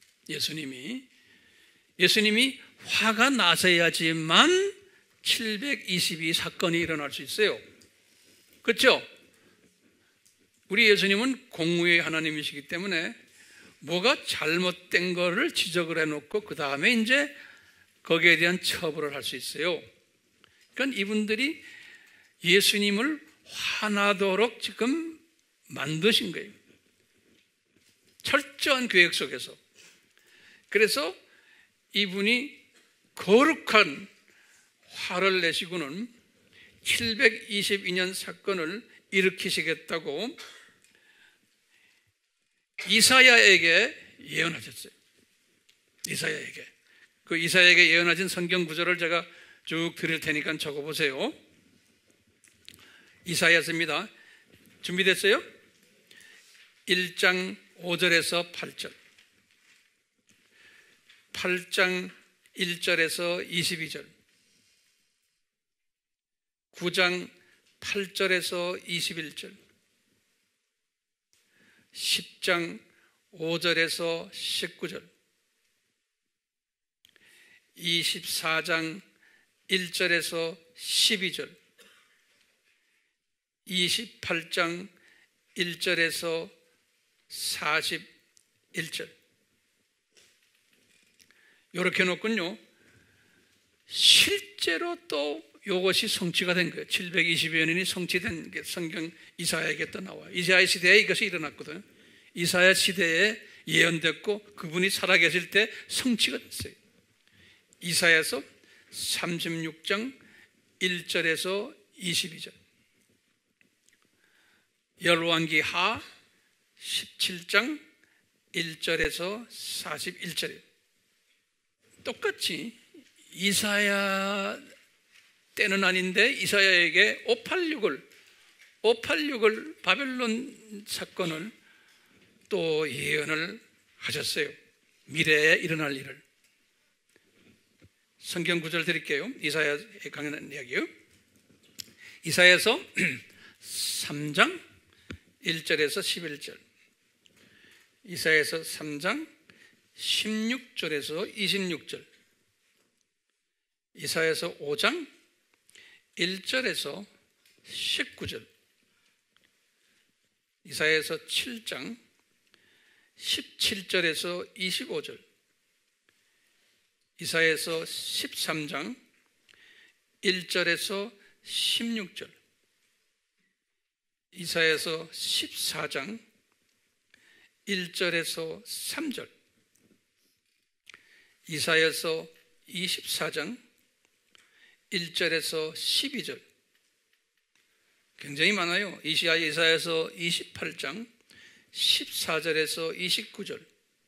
예수님이 화가 나셔야지만 722 사건이 일어날 수 있어요. 그렇죠? 우리 예수님은 공의의 하나님이시기 때문에 뭐가 잘못된 거를 지적을 해놓고 그 다음에 이제 거기에 대한 처벌을 할 수 있어요. 그러니까 이분들이 예수님을 화나도록 지금 만드신 거예요. 철저한 계획 속에서. 그래서 이분이 거룩한 화를 내시고는 722년 사건을 일으키시겠다고 이사야에게 예언하셨어요. 이사야에게. 그 이사야에게 예언하신 성경 구절을 제가 쭉 드릴 테니까 적어보세요. 이사야서입니다. 준비됐어요? 1장 5절에서 8절, 8장 1절에서 22절, 9장 8절에서 21절, 10장 5절에서 19절, 24장 1절에서 12절, 28장 1절에서 41절, 이렇게 놓군요. 실제로 또 이것이 성취가 된 거예요. 720여 년이 성취된 게 성경 이사야에게 또 나와요. 이사야 시대에 이것이 일어났거든요. 이사야 시대에 예언됐고 그분이 살아계실 때 성취가 됐어요. 이사야서 36장 1절에서 22절, 열왕기하 17장 1절에서 41절이에요. 똑같이 이사야 때는 아닌데 이사야에게 586을 바벨론 사건을 또 예언을 하셨어요. 미래에 일어날 일을. 성경 구절 드릴게요. 이사야에 관한 이야기요. 이사야서 3장 1절에서 11절, 이사야서 3장 16절에서 26절, 이사야서 5장 1절에서 19절, 이사야서 7장 17절에서 25절, 이사야서 13장 1절에서 16절, 이사야서 14장 1절에서 3절, 이사야서 24장 1절에서 12절. 굉장히 많아요. 이사야서 28장 14절에서 29절,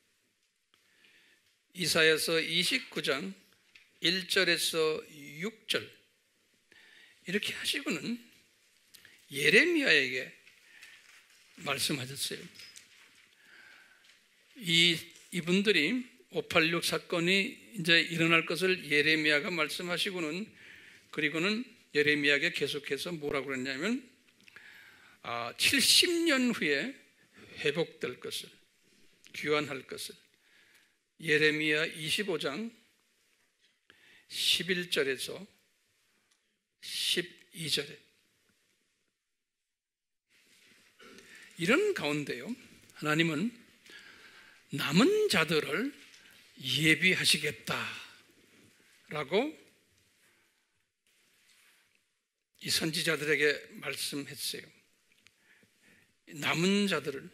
이사야서 29장 1절에서 6절. 이렇게 하시고는 예레미야에게 말씀하셨어요. 이분들이 586 사건이 이제 일어날 것을 예레미야가 말씀하시고는, 그리고는 예레미야에게 계속해서 뭐라고 그랬냐면 70년 후에 회복될 것을, 귀환할 것을, 예레미야 25장 11절에서 12절에 이런 가운데요, 하나님은 남은 자들을 예비하시겠다라고 이 선지자들에게 말씀했어요. 남은 자들을,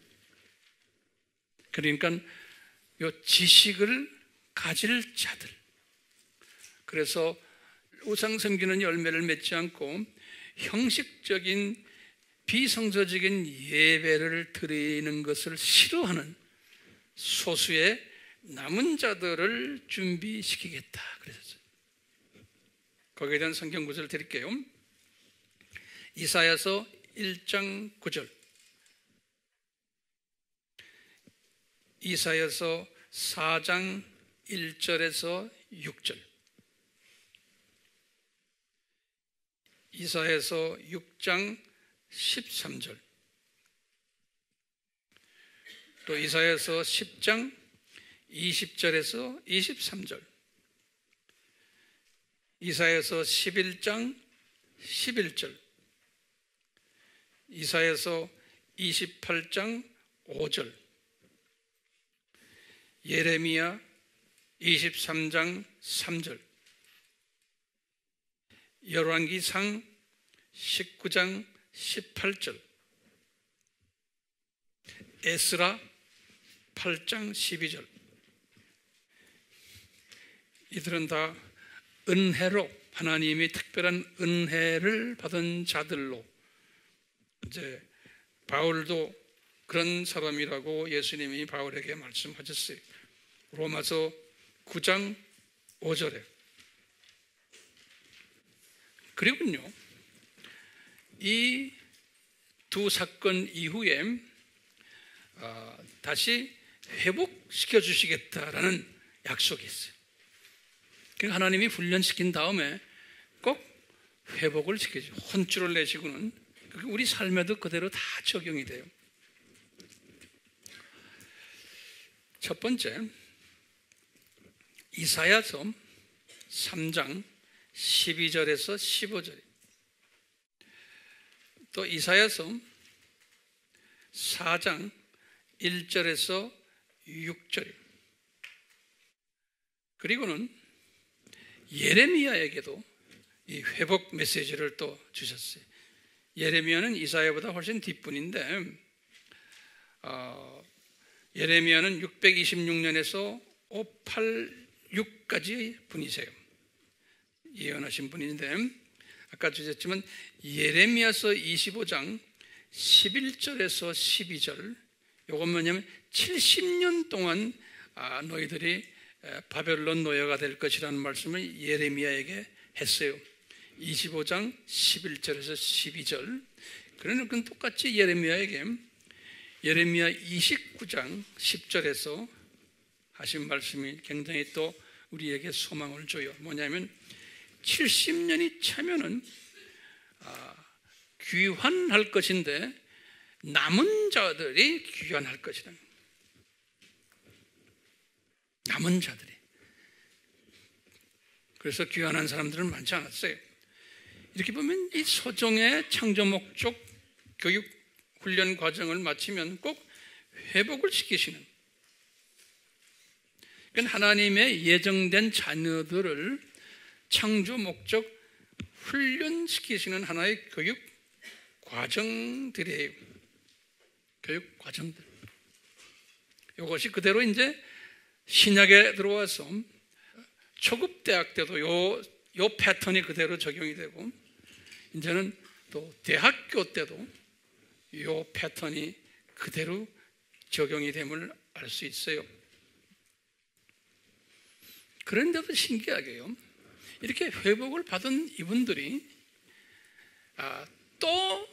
그러니까 요 지식을 가질 자들. 그래서 우상 섬기는 열매를 맺지 않고 형식적인 비성서적인 예배를 드리는 것을 싫어하는 소수의 남은 자들을 준비시키겠다 그랬어요. 거기에 대한 성경 구절을 드릴게요. 이사야서 1장 9절, 이사야서 4장 1절에서 6절, 이사야서 6장 13절, 또 이사야서 10장 20절에서 23절, 이사야서 11장 11절, 이사야서 28장 5절, 예레미야 23장 3절, 열왕기상 19장 18절, 에스라 8장 12절. 이들은 다 은혜로, 하나님이 특별한 은혜를 받은 자들로, 이제 바울도 그런 사람이라고 예수님이 바울에게 말씀하셨어요. 로마서 9장 5절에. 그리고요, 이 두 사건 이후에 다시 회복시켜 주시겠다라는 약속이 있어요. 그러니까 하나님이 훈련시킨 다음에 꼭 회복을 시켜주죠. 혼쭐을 내시고는 우리 삶에도 그대로 다 적용이 돼요. 첫 번째, 이사야서 3장 12절에서 15절, 또 이사야서 4장 1절에서 6절, 그리고는 예레미야에게도 이 회복 메시지를 또 주셨어요. 예레미야는 이사야보다 훨씬 뒷분인데 예레미야는 626년에서 586까지 분이세요. 예언하신 분인데 아까 주셨지만 예레미야서 25장 11절에서 12절 이건 뭐냐면 70년 동안 너희들이 바벨론 노예가 될 것이라는 말씀을 예레미야에게 했어요. 25장 11절에서 12절. 그러는 그건 똑같이 예레미야에게 예레미야 29장 10절에서 하신 말씀이 굉장히 또 우리에게 소망을 줘요. 뭐냐면 70년이 차면은 귀환할 것인데 남은 자들이 귀환할 것이다. 남은 자들이. 그래서 귀환한 사람들은 많지 않았어요. 이렇게 보면 이 소정의 창조 목적 교육 훈련 과정을 마치면 꼭 회복을 시키시는, 그러니까 하나님의 예정된 자녀들을 창조 목적 훈련시키시는 하나의 교육 과정들이에요. 교육 과정들. 이것이 그대로 이제 신약에 들어와서 초급 대학 때도 요 패턴이 그대로 적용이 되고, 이제는 또 대학교 때도 요 패턴이 그대로 적용이 됨을 알 수 있어요. 그런데도 신기하게요, 이렇게 회복을 받은 이분들이 또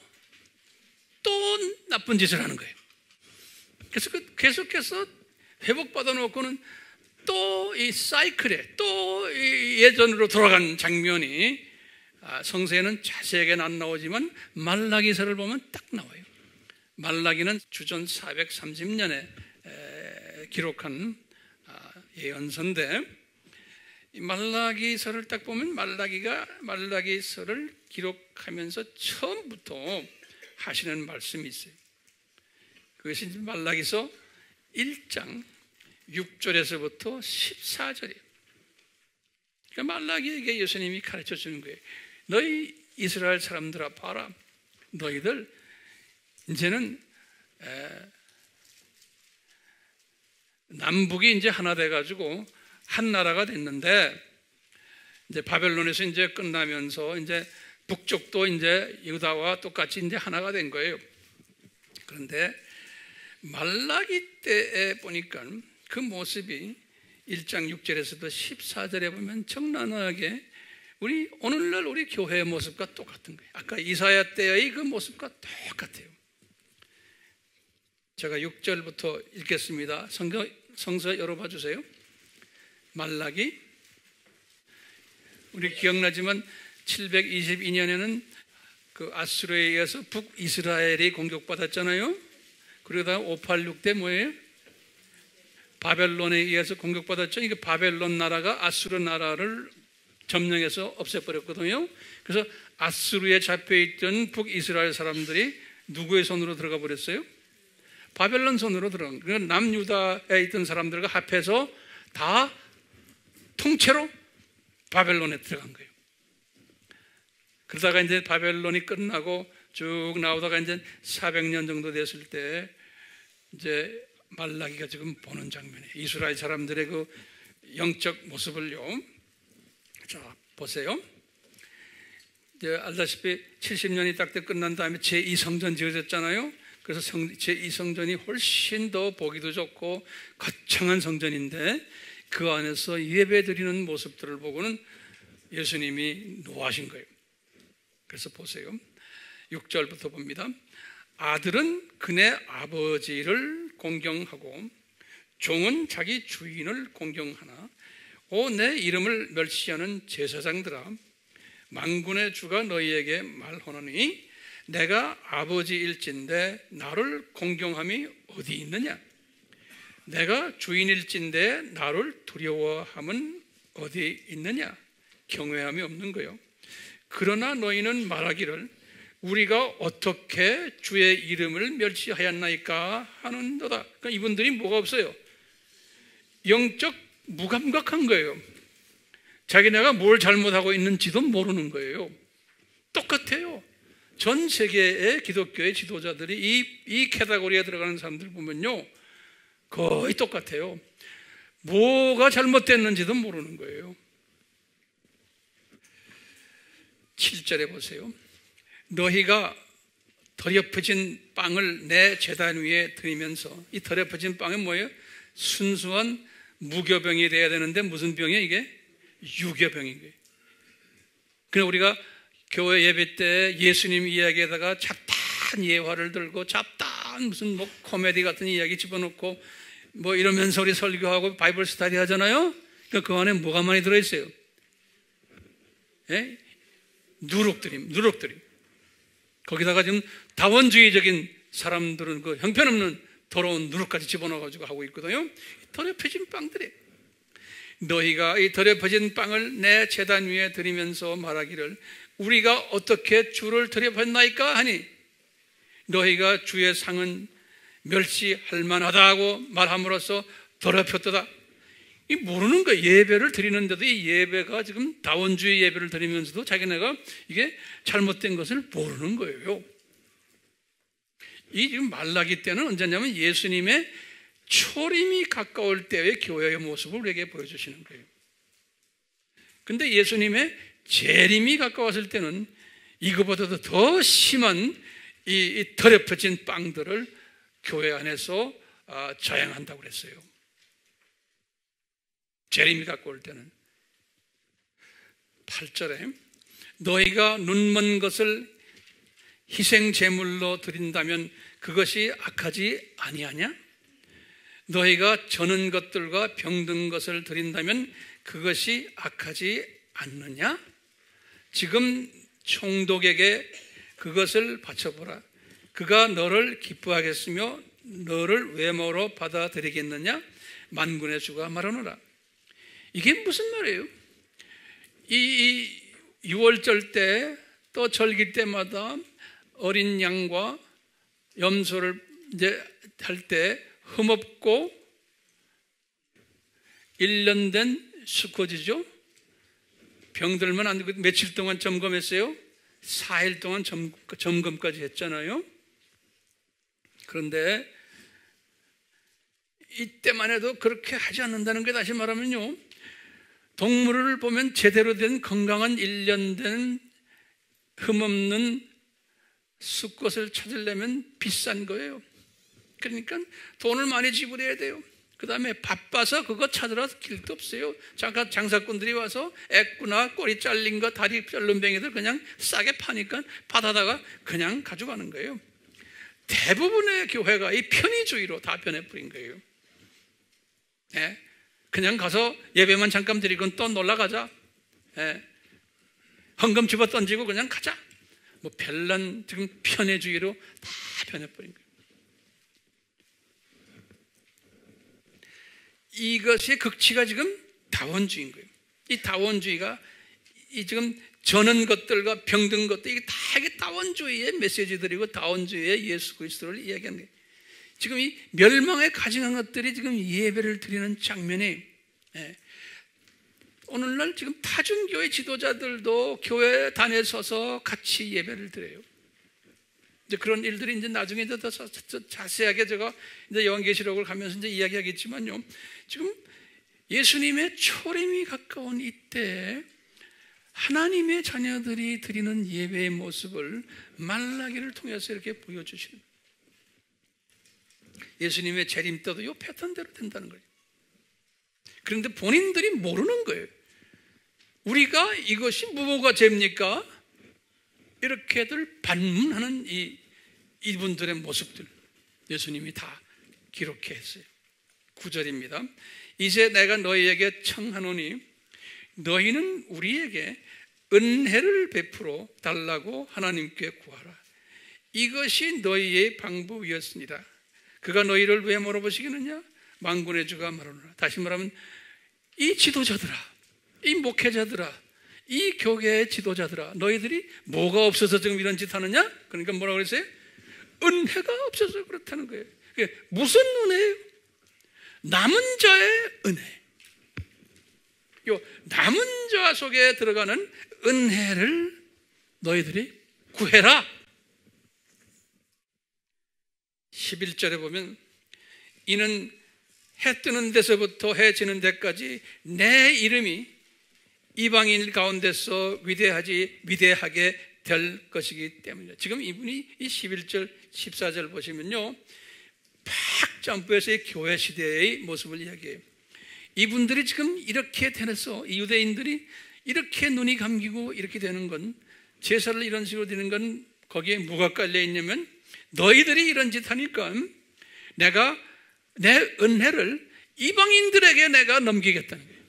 나쁜 짓을 하는 거예요. 그래서 계속해서 회복받아 놓고는 또 이 사이클에 또 예전으로 돌아간 장면이 성서에는 자세하게는 안 나오지만 말라기서를 보면 딱 나와요. 말라기는 주전 430년에 기록한 예언서인데, 이 말라기서를 딱 보면 말라기서를 기록하면서 처음부터 하시는 말씀이 있어요. 그것이 말라기서 1장 6절에서부터 14절이에요. 그러니까 말라기에게 예수님이 가르쳐 주는 거예요. 너희 이스라엘 사람들아 봐라. 너희들 이제는 남북이 이제 하나 돼가지고 한 나라가 됐는데, 이제 바벨론에서 이제 끝나면서 이제 북쪽도 이제 유다와 똑같이 이제 하나가 된 거예요. 그런데 말라기 때에 보니까 그 모습이 1장 6절에서도 14절에 보면 적나라하게 오늘날 우리 교회의 모습과 똑같은 거예요. 아까 이사야 때의 그 모습과 똑같아요. 제가 6절부터 읽겠습니다. 성서 열어봐 주세요. 말라기, 우리 기억나지만 722년에는 그 아수르에 의해서 북이스라엘이 공격받았잖아요. 그러다가 586 때 뭐예요? 바벨론에 의해서 공격받았죠. 이게 바벨론 나라가 아수르 나라를 점령해서 없애버렸거든요. 그래서 아수르에 잡혀있던 북이스라엘 사람들이 누구의 손으로 들어가 버렸어요? 바벨론 손으로 들어간 거예요. 남유다에 있던 사람들과 합해서 다 통째로 바벨론에 들어간 거예요. 그러다가 이제 바벨론이 끝나고 쭉 나오다가 이제 400년 정도 됐을 때 이제 말라기가 지금 보는 장면이에요. 이스라엘 사람들의 그 영적 모습을요. 자, 보세요. 이제 알다시피 70년이 딱 끝난 다음에 제2성전 지어졌잖아요. 그래서 제2성전이 훨씬 더 보기도 좋고 거창한 성전인데, 그 안에서 예배 드리는 모습들을 보고는 예수님이 노하신 거예요. 그래서 보세요. 6절부터 봅니다. 아들은 그네 아버지를 공경하고 종은 자기 주인을 공경하나, 오 내 이름을 멸시하는 제사장들아, 만군의 주가 너희에게 말하노니 내가 아버지일진데 나를 공경함이 어디 있느냐? 내가 주인일진데 나를 두려워함은 어디 있느냐? 경외함이 없는 거요. 그러나 너희는 말하기를 우리가 어떻게 주의 이름을 멸시하였나이까 하는도다. 그러니까 이분들이 뭐가 없어요? 영적 무감각한 거예요. 자기네가 뭘 잘못하고 있는지도 모르는 거예요. 똑같아요. 전 세계의 기독교의 지도자들이 이 카테고리에 들어가는 사람들 보면요, 거의 똑같아요. 뭐가 잘못됐는지도 모르는 거예요. 7절에 보세요. 너희가 더럽혀진 빵을 내 제단 위에 드리면서, 이 더럽혀진 빵은 뭐예요? 순수한 무교병이 돼야 되는데 무슨 병이에요? 이게 유교병인 거예요. 그냥 우리가 교회 예배 때 예수님 이야기에다가 잡다한 예화를 들고 잡다한 무슨 뭐 코미디 같은 이야기 집어넣고 뭐 이러면서 우리 설교하고 바이블 스터디 하잖아요. 그러니까 그 안에 뭐가 많이 들어있어요? 예? 누룩드림. 거기다가 지금 다원주의적인 사람들은 그 형편없는 더러운 누룩까지 집어넣어가지고 하고 있거든요. 더럽혀진 빵들이, 너희가 이 더럽혀진 빵을 내 제단 위에 드리면서 말하기를 우리가 어떻게 주를 더럽혔나이까 하니 너희가 주의 상은 멸시할 만하다 하고 말함으로써 더럽혔도다. 이 모르는 거예요. 예배를 드리는데도 이 예배가 지금 다원주의 예배를 드리면서도 자기네가 이게 잘못된 것을 모르는 거예요. 이 지금 말라기 때는 언제냐면 예수님의 초림이 가까울 때의 교회의 모습을 우리에게 보여주시는 거예요. 근데 예수님의 재림이 가까웠을 때는 이거보다도 더 심한 이 더럽혀진 빵들을 교회 안에서 저행한다고 그랬어요. 재림이 가까울 때는. 8절에 너희가 눈먼 것을 희생 제물로 드린다면 그것이 악하지 아니하냐? 너희가 저는 것들과 병든 것을 드린다면 그것이 악하지 않느냐? 지금 총독에게 그것을 바쳐보라. 그가 너를 기뻐하겠으며 너를 외모로 받아들이겠느냐? 만군의 주가 말하노라. 이게 무슨 말이에요? 이 6월절 때 또 절기 때마다 어린 양과 염소를 이제 할 때 흠없고 1년 된 수컷이죠. 병들면 안 되고 며칠 동안 점검했어요? 4일 동안 점검까지 했잖아요. 그런데 이때만 해도 그렇게 하지 않는다는 게 다시 말하면요, 동물을 보면 제대로 된 건강한 1년 된 흠없는 수컷을 찾으려면 비싼 거예요. 그러니까 돈을 많이 지불해야 돼요. 그 다음에 바빠서 그거 찾으러 길도 없어요. 장사꾼들이 와서 애꾸나 꼬리 잘린 거, 다리 자른 뱅이들 그냥 싸게 파니까 받아다가 그냥 가져가는 거예요. 대부분의 교회가 이 편의주의로 다 변해버린 거예요. 예? 그냥 가서 예배만 잠깐 드리고 또 놀러 가자. 예? 헌금 집어 던지고 그냥 가자. 뭐 별난 지금 편의주의로 다 변해버린 거예요. 이것의 극치가 지금 다원주의인 거예요. 이 다원주의가 이 지금 저는 것들과 병든 것들, 이게 다 이게 다원주의의 메시지들이고 다원주의의 예수 그리스도를 이야기하는 거예요. 지금 이 멸망에 가증한 것들이 지금 예배를 드리는 장면이, 오늘날 지금 타중교회 지도자들도 교회 단에 서서 같이 예배를 드려요. 이제 그런 일들이 이제 나중에 더 자세하게 제가 이제 요한계시록을 가면서 이제 이야기하겠지만요. 지금 예수님의 초림이 가까운 이때 하나님의 자녀들이 드리는 예배의 모습을 말라기를 통해서 이렇게 보여주시는 거예요. 예수님의 재림 때도 이 패턴대로 된다는 거예요. 그런데 본인들이 모르는 거예요. 우리가 이것이 무엇가 죄입니까? 이렇게들 반문하는 이분들의 모습들 예수님이 다 기록했어요. 9절입니다. 이제 내가 너희에게 청하노니 너희는 우리에게 은혜를 베풀어 달라고 하나님께 구하라. 이것이 너희의 방법이었습니다. 그가 너희를 왜 물어보시겠느냐? 만군의 주가 말하노라. 다시 말하면 이 지도자들아, 이 목회자들아, 이 교계의 지도자들아, 너희들이 뭐가 없어서 지금 이런 짓 하느냐? 그러니까 뭐라고 그랬어요? 은혜가 없어서 그렇다는 거예요. 무슨 은혜예요? 남은 자의 은혜. 요 남은 자 속에 들어가는 은혜를 너희들이 구해라. 11절에 보면 이는 해 뜨는 데서부터 해 지는 데까지 내 이름이 이방인 가운데서 위대하게 될 것이기 때문이다. 지금 이분이 이 11절 14절 보시면요, 팍 점프해서 이 교회 시대의 모습을 이야기해요. 이분들이 지금 이렇게 되면서 이 유대인들이 이렇게 눈이 감기고 이렇게 되는 건, 제사를 이런 식으로 드리는 건 거기에 뭐가 깔려 있냐면 너희들이 이런 짓 하니까 내가 내 은혜를 이방인들에게 내가 넘기겠다는 거예요.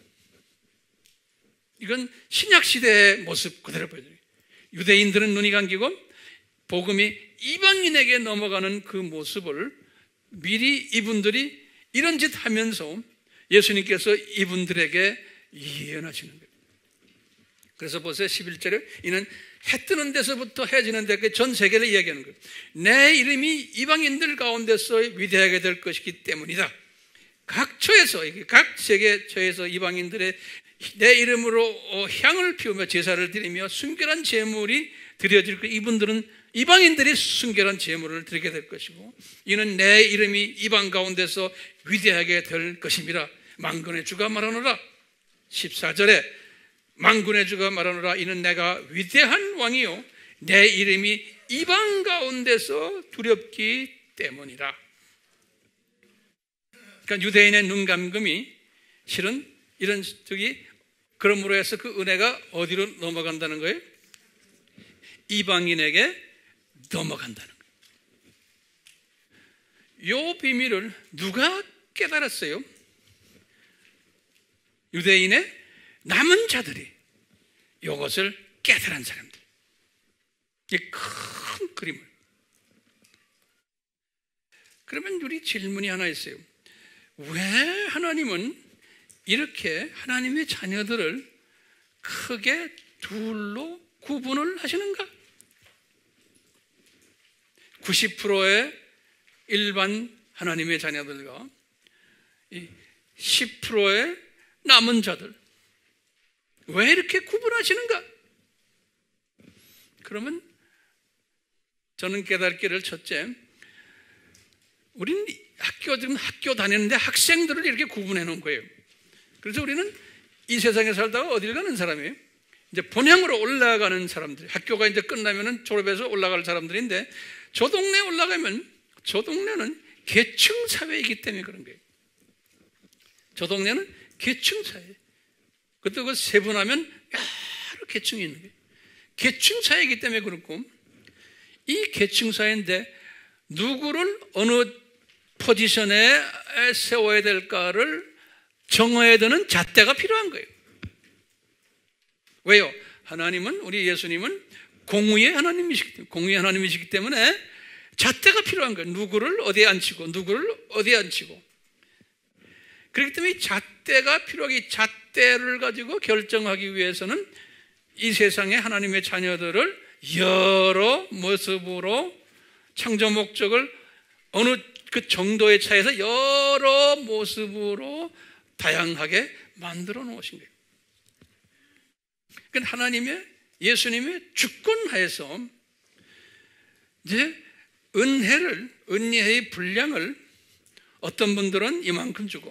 이건 신약 시대의 모습 그대로 보여줘요. 유대인들은 눈이 감기고 복음이 이방인에게 넘어가는 그 모습을 미리 이분들이 이런 짓 하면서 예수님께서 이분들에게 예언하시는 거예요. 그래서 보세요. 11절에 이는 해 뜨는 데서부터 해 지는 데까지 전 세계를 이야기하는 거예요. 내 이름이 이방인들 가운데서 위대하게 될 것이기 때문이다. 각 처에서, 각 세계 처에서 이방인들의 내 이름으로 향을 피우며 제사를 드리며 순결한 제물이 드려질 것. 이분들은 이방인들이 순결한 제물을 드리게 될 것이고, 이는 내 이름이 이방 가운데서 위대하게 될 것입니다. 만군의 주가 말하노라. 14절에 만군의 주가 말하노라. 이는 내가 위대한 왕이요 내 이름이 이방 가운데서 두렵기 때문이라. 그러니까 유대인의 눈 감금이 실은 이런 저기 그러므로 해서 그 은혜가 어디로 넘어간다는 거예요? 이방인에게 넘어간다는 거예요. 이 비밀을 누가 깨달았어요? 유대인의 남은 자들이 이것을 깨달은 사람들. 이 큰 그림을. 그러면 우리 질문이 하나 있어요. 왜 하나님은 이렇게 하나님의 자녀들을 크게 둘로 구분을 하시는가? 90%의 일반 하나님의 자녀들과 10%의 남은 자들, 왜 이렇게 구분하시는가? 그러면 저는 깨닫기를, 첫째, 우리는 지금 학교 다니는데 학생들을 이렇게 구분해 놓은 거예요. 그래서 우리는 이 세상에 살다가 어딜 가는 사람이에요? 이제 본향으로 올라가는 사람들, 학교가 이제 끝나면은 졸업해서 올라갈 사람들인데, 저 동네에 올라가면 저 동네는 계층 사회이기 때문에 그런 거예요. 저 동네는 계층 사회. 그때 그 세분하면 여러 계층이 있는 거예요. 계층 사회이기 때문에 그렇고, 이 계층 사회인데 누구를 어느 포지션에 세워야 될까를 정해야 되는 잣대가 필요한 거예요. 왜요? 하나님은, 우리 예수님은 공의의 하나님이시기 때문에 잣대가 필요한 거예요. 누구를 어디에 앉히고 누구를 어디에 앉히고. 그렇기 때문에 이 잣대가 필요하기, 잣대를 가지고 결정하기 위해서는 이 세상의 하나님의 자녀들을 여러 모습으로 창조 목적을 어느 그 정도의 차이에서 여러 모습으로 다양하게 만들어 놓으신 거예요. 그러니까 하나님의, 예수님의 주권하에서 이제 은혜의 분량을 어떤 분들은 이만큼 주고,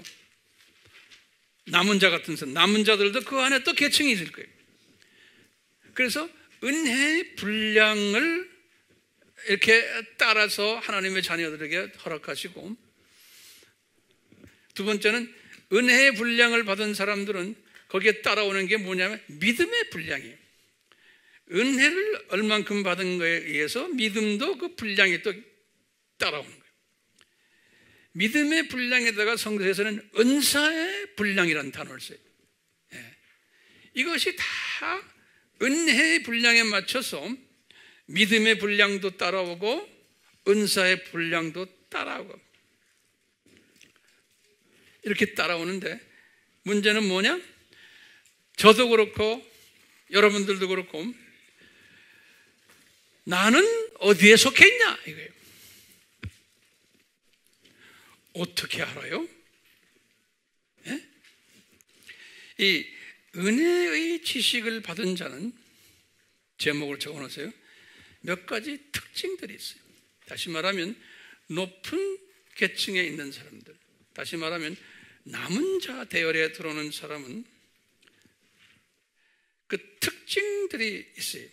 남은 자 같은 사람, 남은 자들도 그 안에 또 계층이 있을 거예요. 그래서 은혜의 분량을 이렇게 따라서 하나님의 자녀들에게 허락하시고, 두 번째는 은혜의 분량을 받은 사람들은 거기에 따라오는 게 뭐냐면 믿음의 분량이에요. 은혜를 얼만큼 받은 거에 의해서 믿음도 그 분량이 또 따라오는 거예요. 믿음의 분량에다가 성경에서는 은사의 분량이라는 단어를 써요. 이것이 다 은혜의 분량에 맞춰서 믿음의 분량도 따라오고 은사의 분량도 따라오고 이렇게 따라오는데, 문제는 뭐냐? 저도 그렇고 여러분들도 그렇고 나는 어디에 속해 있냐 이거예요. 어떻게 알아요? 이 은혜의 지식을 받은 자는 제목을 적어놓으세요. 몇 가지 특징들이 있어요. 다시 말하면 높은 계층에 있는 사람들, 다시 말하면 남은 자 대열에 들어오는 사람은 그 특징들이 있어요.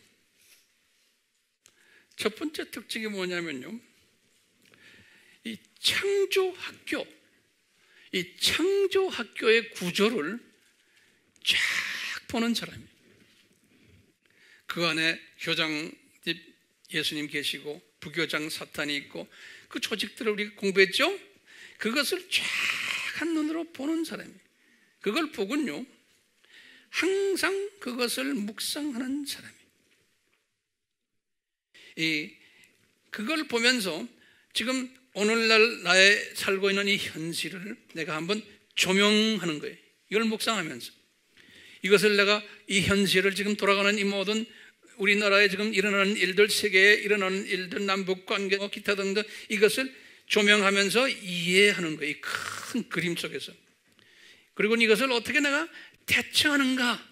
첫 번째 특징이 뭐냐면요, 이 창조학교, 이 창조학교의 구조를 쫙 보는 사람이에요. 그 안에 교장 예수님 계시고 부교장 사탄이 있고 그 조직들을 우리가 공부했죠? 그것을 쫙 한눈으로 보는 사람이에요. 그걸 보군요, 항상 그것을 묵상하는 사람이에요. 그걸 보면서 지금 오늘날 나의 살고 있는 이 현실을 내가 한번 조명하는 거예요. 이걸 묵상하면서 이것을 내가 이 현실을 지금 돌아가는 이 모든 우리나라에 지금 일어나는 일들, 세계에 일어나는 일들, 남북관계, 기타 등등 이것을 조명하면서 이해하는 거예요. 이 큰 그림 속에서. 그리고 이것을 어떻게 내가 대처하는가.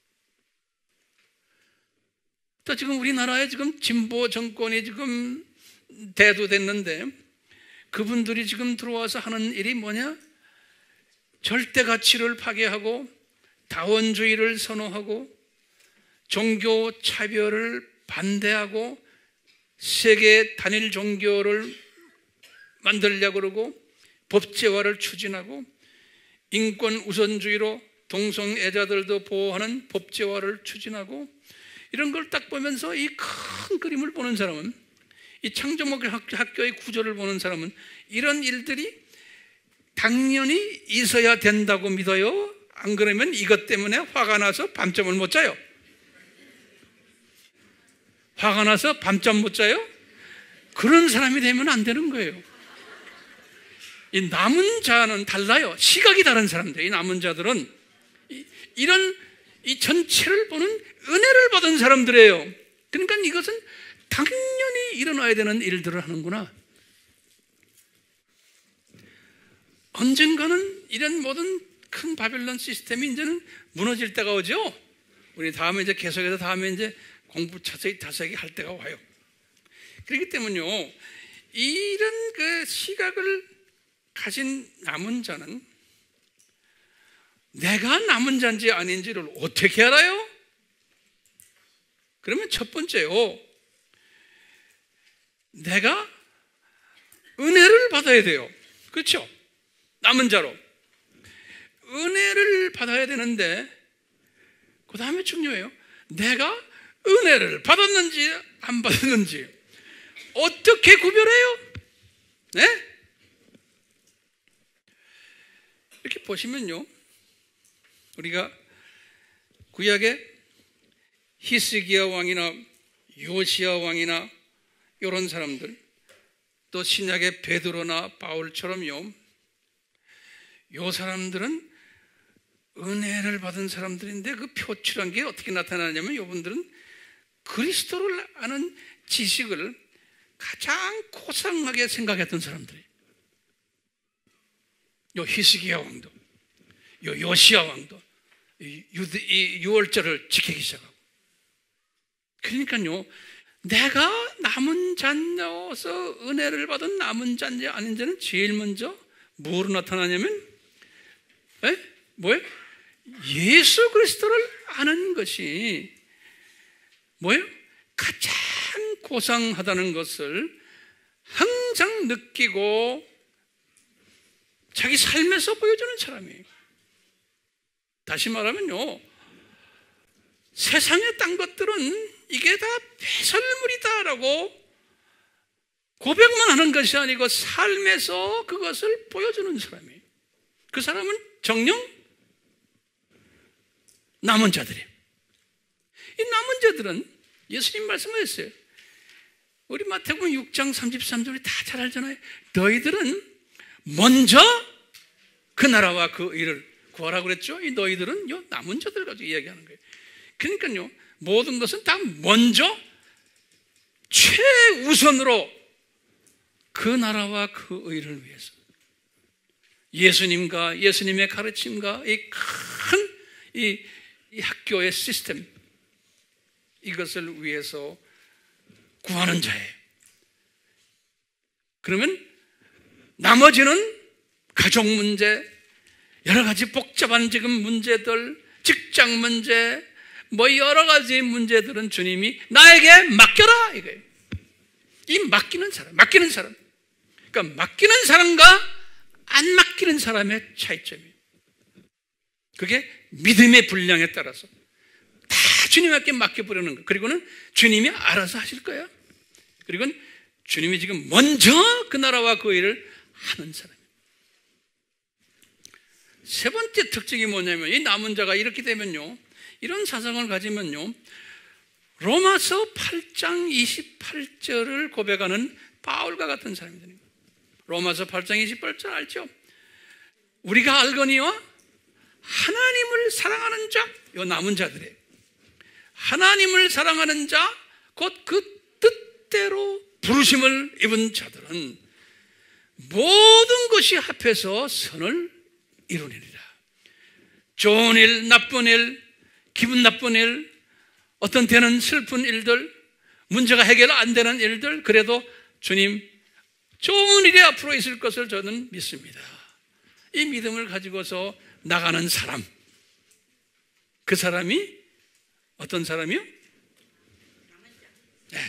또 지금 우리나라에 지금 진보 정권이 지금 대두됐는데 그분들이 지금 들어와서 하는 일이 뭐냐? 절대 가치를 파괴하고 다원주의를 선호하고 종교 차별을 반대하고 세계 단일 종교를 만들려고 그러고 법제화를 추진하고 인권 우선주의로 동성애자들도 보호하는 법제화를 추진하고 이런 걸 딱 보면서 이 큰 그림을 보는 사람은, 이 창조학교의 구조를 보는 사람은 이런 일들이 당연히 있어야 된다고 믿어요. 안 그러면 이것 때문에 화가 나서 밤잠을 못 자요. 화가 나서 밤잠 못 자요? 그런 사람이 되면 안 되는 거예요. 이 남은 자는 달라요. 시각이 다른 사람들. 이 남은 자들은 이런 이 전체를 보는 은혜를 받은 사람들이에요. 그러니까 이것은 당연히 일어나야 되는 일들을 하는구나. 언젠가는 이런 모든 큰 바벨론 시스템이 이제는 무너질 때가 오죠. 우리 다음에 이제 계속해서 다음에 이제 공부 자세히 할 때가 와요. 그렇기 때문에요, 이런 그 시각을 가진 남은 자는 내가 남은 자인지 아닌지를 어떻게 알아요? 그러면 첫 번째요, 내가 은혜를 받아야 돼요. 그렇죠? 남은 자로 은혜를 받아야 되는데 그 다음에 중요해요. 내가 은혜를 받았는지 안 받았는지 어떻게 구별해요? 네? 이렇게 보시면요, 우리가 구약의 히스기야 왕이나 요시야 왕이나 이런 사람들, 또 신약의 베드로나 바울처럼요, 요 사람들은 은혜를 받은 사람들인데 그 표출한 게 어떻게 나타나냐면 이분들은 그리스도를 아는 지식을 가장 고상하게 생각했던 사람들이에요. 요 히스기야 왕도, 요 요시야 왕도 이 유월절을 지키기 시작하고. 그러니까요, 내가 남은 자녀서 은혜를 받은 남은 자인지 아닌지는 제일 먼저 뭐로 나타나냐면, 뭐예요? 예수 그리스도를 아는 것이 뭐예요? 가장 고상하다는 것을 항상 느끼고 자기 삶에서 보여주는 사람이에요. 다시 말하면요, 세상의 딴 것들은 이게 다 배설물이다라고 고백만 하는 것이 아니고 삶에서 그것을 보여주는 사람이에요. 그 사람은 정녕 남은 자들이에요. 이 남은 자들은 예수님 말씀하셨어요. 우리 마태복음 6장 33절이 다 잘 알잖아요. 너희들은 먼저 그 나라와 그 의를 구하라고 그랬죠. 이 너희들은 요 남은 자들을 가지고 이야기하는 거예요. 그러니까요, 모든 것은 다 먼저 최우선으로 그 나라와 그 의를 위해서 예수님과 예수님의 가르침과 이 큰 이 이 학교의 시스템, 이것을 위해서 구하는 자예요. 그러면 나머지는 가족 문제, 여러 가지 복잡한 지금 문제들, 직장 문제, 뭐 여러 가지 문제들은 주님이 나에게 맡겨라 이거예요. 이 맡기는 사람. 그러니까 맡기는 사람과 안 맡기는 사람의 차이점이에요. 그게 믿음의 분량에 따라서 다 주님께 맡겨버리는 거예요. 그리고는 주님이 알아서 하실 거예요. 그리고 주님이 지금 먼저 그 나라와 그 일을 하는 사람이에요. 세 번째 특징이 뭐냐면 이 남은 자가 이렇게 되면요, 이런 사상을 가지면요, 로마서 8장 28절을 고백하는 바울과 같은 사람이 되는 거예요. 로마서 8장 28절 알죠? 우리가 알거니와 하나님을 사랑하는 자, 이 남은 자들이에요. 하나님을 사랑하는 자, 곧 그 뜻대로 부르심을 입은 자들은 모든 것이 합해서 선을 이루니라. 좋은 일, 나쁜 일, 기분 나쁜 일, 어떤 때는 슬픈 일들, 문제가 해결 안 되는 일들, 그래도 주님 좋은 일이 앞으로 있을 것을 저는 믿습니다. 이 믿음을 가지고서 나가는 사람, 그 사람이 어떤 사람이요? 네.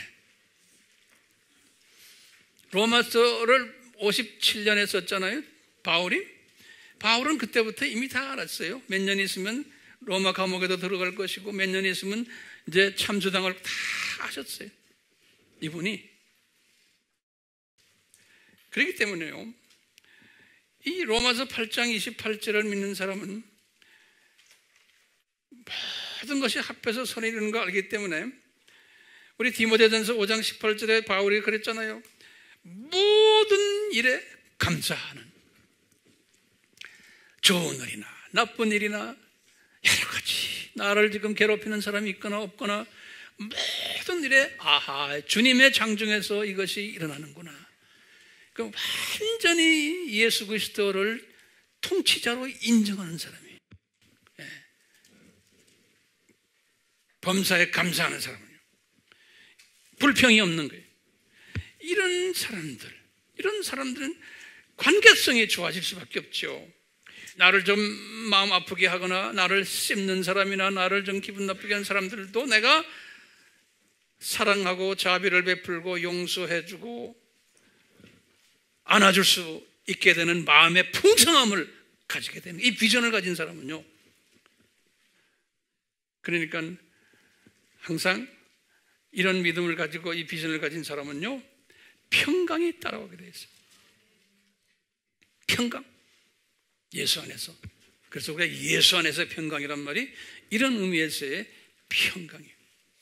로마서를 57년에 썼잖아요, 바울은 그때부터 이미 다 알았어요. 몇 년 있으면 로마 감옥에도 들어갈 것이고 몇 년 있으면 이제 참수당을 다 하셨어요, 이분이. 그렇기 때문에요, 이 로마서 8장 28절을 믿는 사람은 모든 것이 합해서 선을 이루는 거 알기 때문에 우리 디모데전서 5장 18절에 바울이 그랬잖아요. 모든 일에 감사하는, 좋은 일이나 나쁜 일이나 여러 가지 나를 지금 괴롭히는 사람이 있거나 없거나 모든 일에 주님의 장중에서 이것이 일어나는구나. 그럼 완전히 예수 그리스도를 통치자로 인정하는 사람이에요. 범사에 감사하는 사람은요, 불평이 없는 거예요. 이런 사람들은 관계성이 좋아질 수밖에 없죠. 나를 좀 마음 아프게 하거나 나를 씹는 사람이나 나를 좀 기분 나쁘게 하는 사람들도 내가 사랑하고 자비를 베풀고 용서해주고 안아줄 수 있게 되는 마음의 풍성함을 가지게 되는, 이 비전을 가진 사람은요, 그러니까 항상 이런 믿음을 가지고 이 비전을 가진 사람은요, 평강이 따라오게 되어 있어요. 평강, 예수 안에서. 그래서 우리가 예수 안에서 평강이란 말이 이런 의미에서의 평강이에요.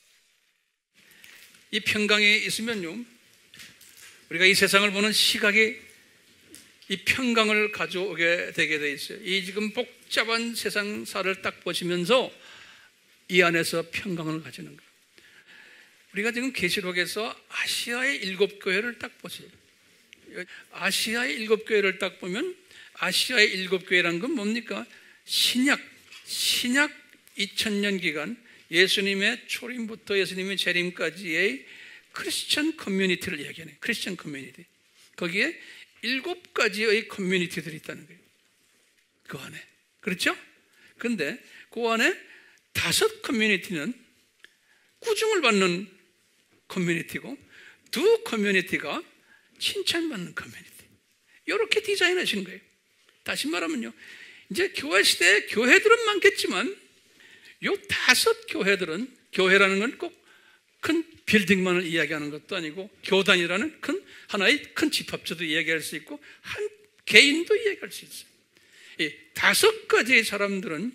이 평강이 있으면요, 우리가 이 세상을 보는 시각이 이 평강을 가져오게 되게 돼 있어요. 이 지금 복잡한 세상사를 딱 보시면서 이 안에서 평강을 가지는 거예요. 우리가 지금 계시록에서 아시아의 7교회를 딱 보세요. 아시아의 7교회를 딱 보면 아시아의 7교회란 건 뭡니까? 신약 2000년 기간, 예수님의 초림부터 예수님의 재림까지의 크리스천 커뮤니티를 이야기하는 거예요. 크리스천 커뮤니티. 거기에 7가지의 커뮤니티들이 있다는 거예요, 그 안에. 그렇죠? 근데 그 안에 5 커뮤니티는 꾸중을 받는 커뮤니티고 2 커뮤니티가 칭찬받는 커뮤니티. 이렇게 디자인하신 거예요. 다시 말하면요, 이제 교회 시대에 교회들은 많겠지만 요 5 교회들은, 교회라는 건 꼭 큰 빌딩만을 이야기하는 것도 아니고 교단이라는 하나의 큰 집합체도 이야기할 수 있고 한 개인도 이야기할 수 있어요. 이 5가지의 사람들은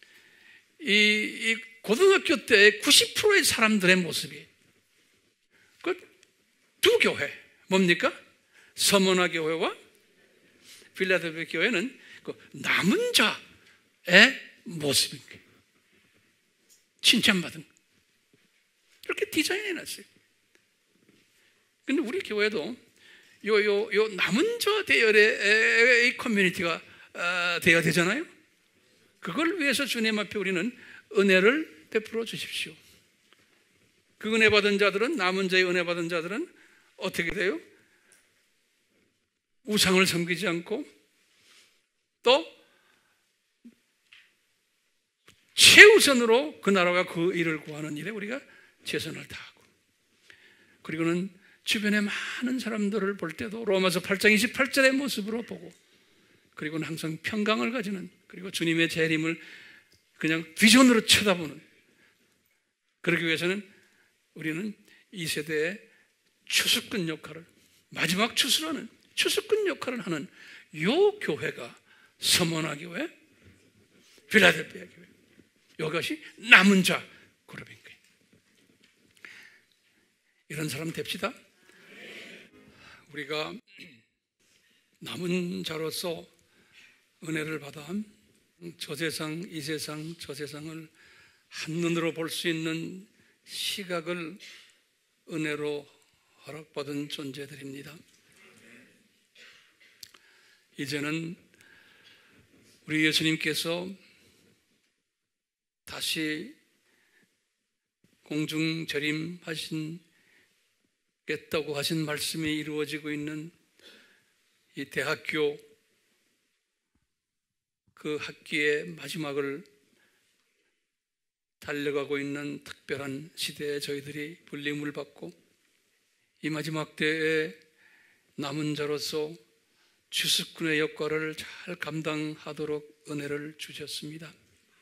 이 고등학교 때 90%의 사람들의 모습이 그 2 교회, 뭡니까? 서머나 교회와 필라델피아 교회는 그 남은 자의 모습인 거예요. 칭찬받은, 이렇게 디자인해 놨어요. 근데 우리 교회도 요 남은 자 대열의 커뮤니티가 되어야 되잖아요. 그걸 위해서 주님 앞에 우리는 은혜를 베풀어 주십시오. 그 은혜 받은 자들은, 남은 자의 은혜 받은 자들은 어떻게 돼요? 우상을 섬기지 않고 또 최우선으로 그 나라와 그 일을 구하는 일에 우리가 최선을 다하고, 그리고는 주변에 많은 사람들을 볼 때도 로마서 8장 28절의 모습으로 보고, 그리고는 항상 평강을 가지는, 그리고 주님의 재림을 그냥 비전으로 쳐다보는, 그러기 위해서는 우리는 이 세대의 추수꾼 역할을, 마지막 추수라는 추수꾼 역할을 하는 요 교회가 서머나 교회, 필라델피아 교회, 이것이 남은 자 그룹인 거예요. 이런 사람 됩시다. 우리가 남은 자로서 은혜를 받아 저 세상, 이 세상, 저 세상을 한눈으로 볼 수 있는 시각을 은혜로 허락받은 존재들입니다. 이제는 우리 예수님께서 다시 공중 재림하시겠다고 하신 말씀이 이루어지고 있는 이 대학교 그 학기의 마지막을 달려가고 있는 특별한 시대에 저희들이 불림을 받고, 이 마지막 때에 남은 자로서 추수꾼의 역할을 잘 감당하도록 은혜를 주셨습니다.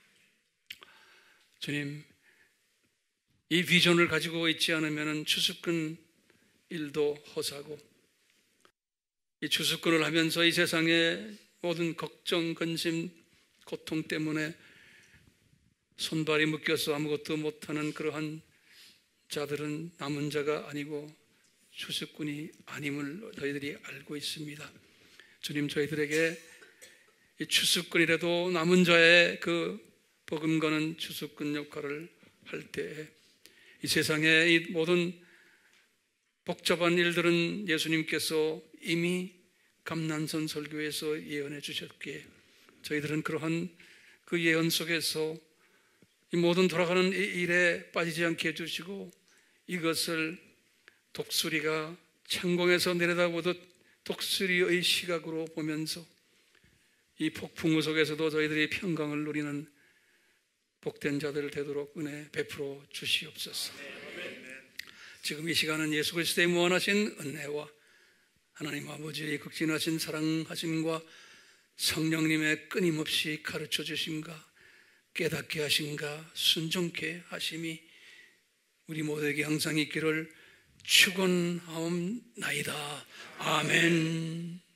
주님, 이 비전을 가지고 있지 않으면 추수꾼 일도 허사고, 이 추수꾼을 하면서 이 세상의 모든 걱정, 근심, 고통 때문에 손발이 묶여서 아무것도 못하는 그러한 자들은 남은 자가 아니고 추수꾼이 아님을 저희들이 알고 있습니다. 주님, 저희들에게 이 추수꾼이라도 남은 자의 그 복음 거는 추수꾼 역할을 할 때에 이 세상의 이 모든 복잡한 일들은 예수님께서 이미 감난선 설교에서 예언해 주셨기에 저희들은 그러한 그 예언 속에서 이 모든 돌아가는 일에 빠지지 않게 해주시고, 이것을 독수리가 창공에서 내려다보듯 독수리의 시각으로 보면서 이 폭풍우 속에서도 저희들이 평강을 누리는 복된 자들 되도록 은혜 베풀어 주시옵소서. 지금 이 시간은 예수 그리스도의 무한하신 은혜와 하나님 아버지의 극진하신 사랑하심과 성령님의 끊임없이 가르쳐 주심과 깨닫게 하심과 순종케 하심이 우리 모두에게 항상 있기를 축원하옵나이다. 아멘.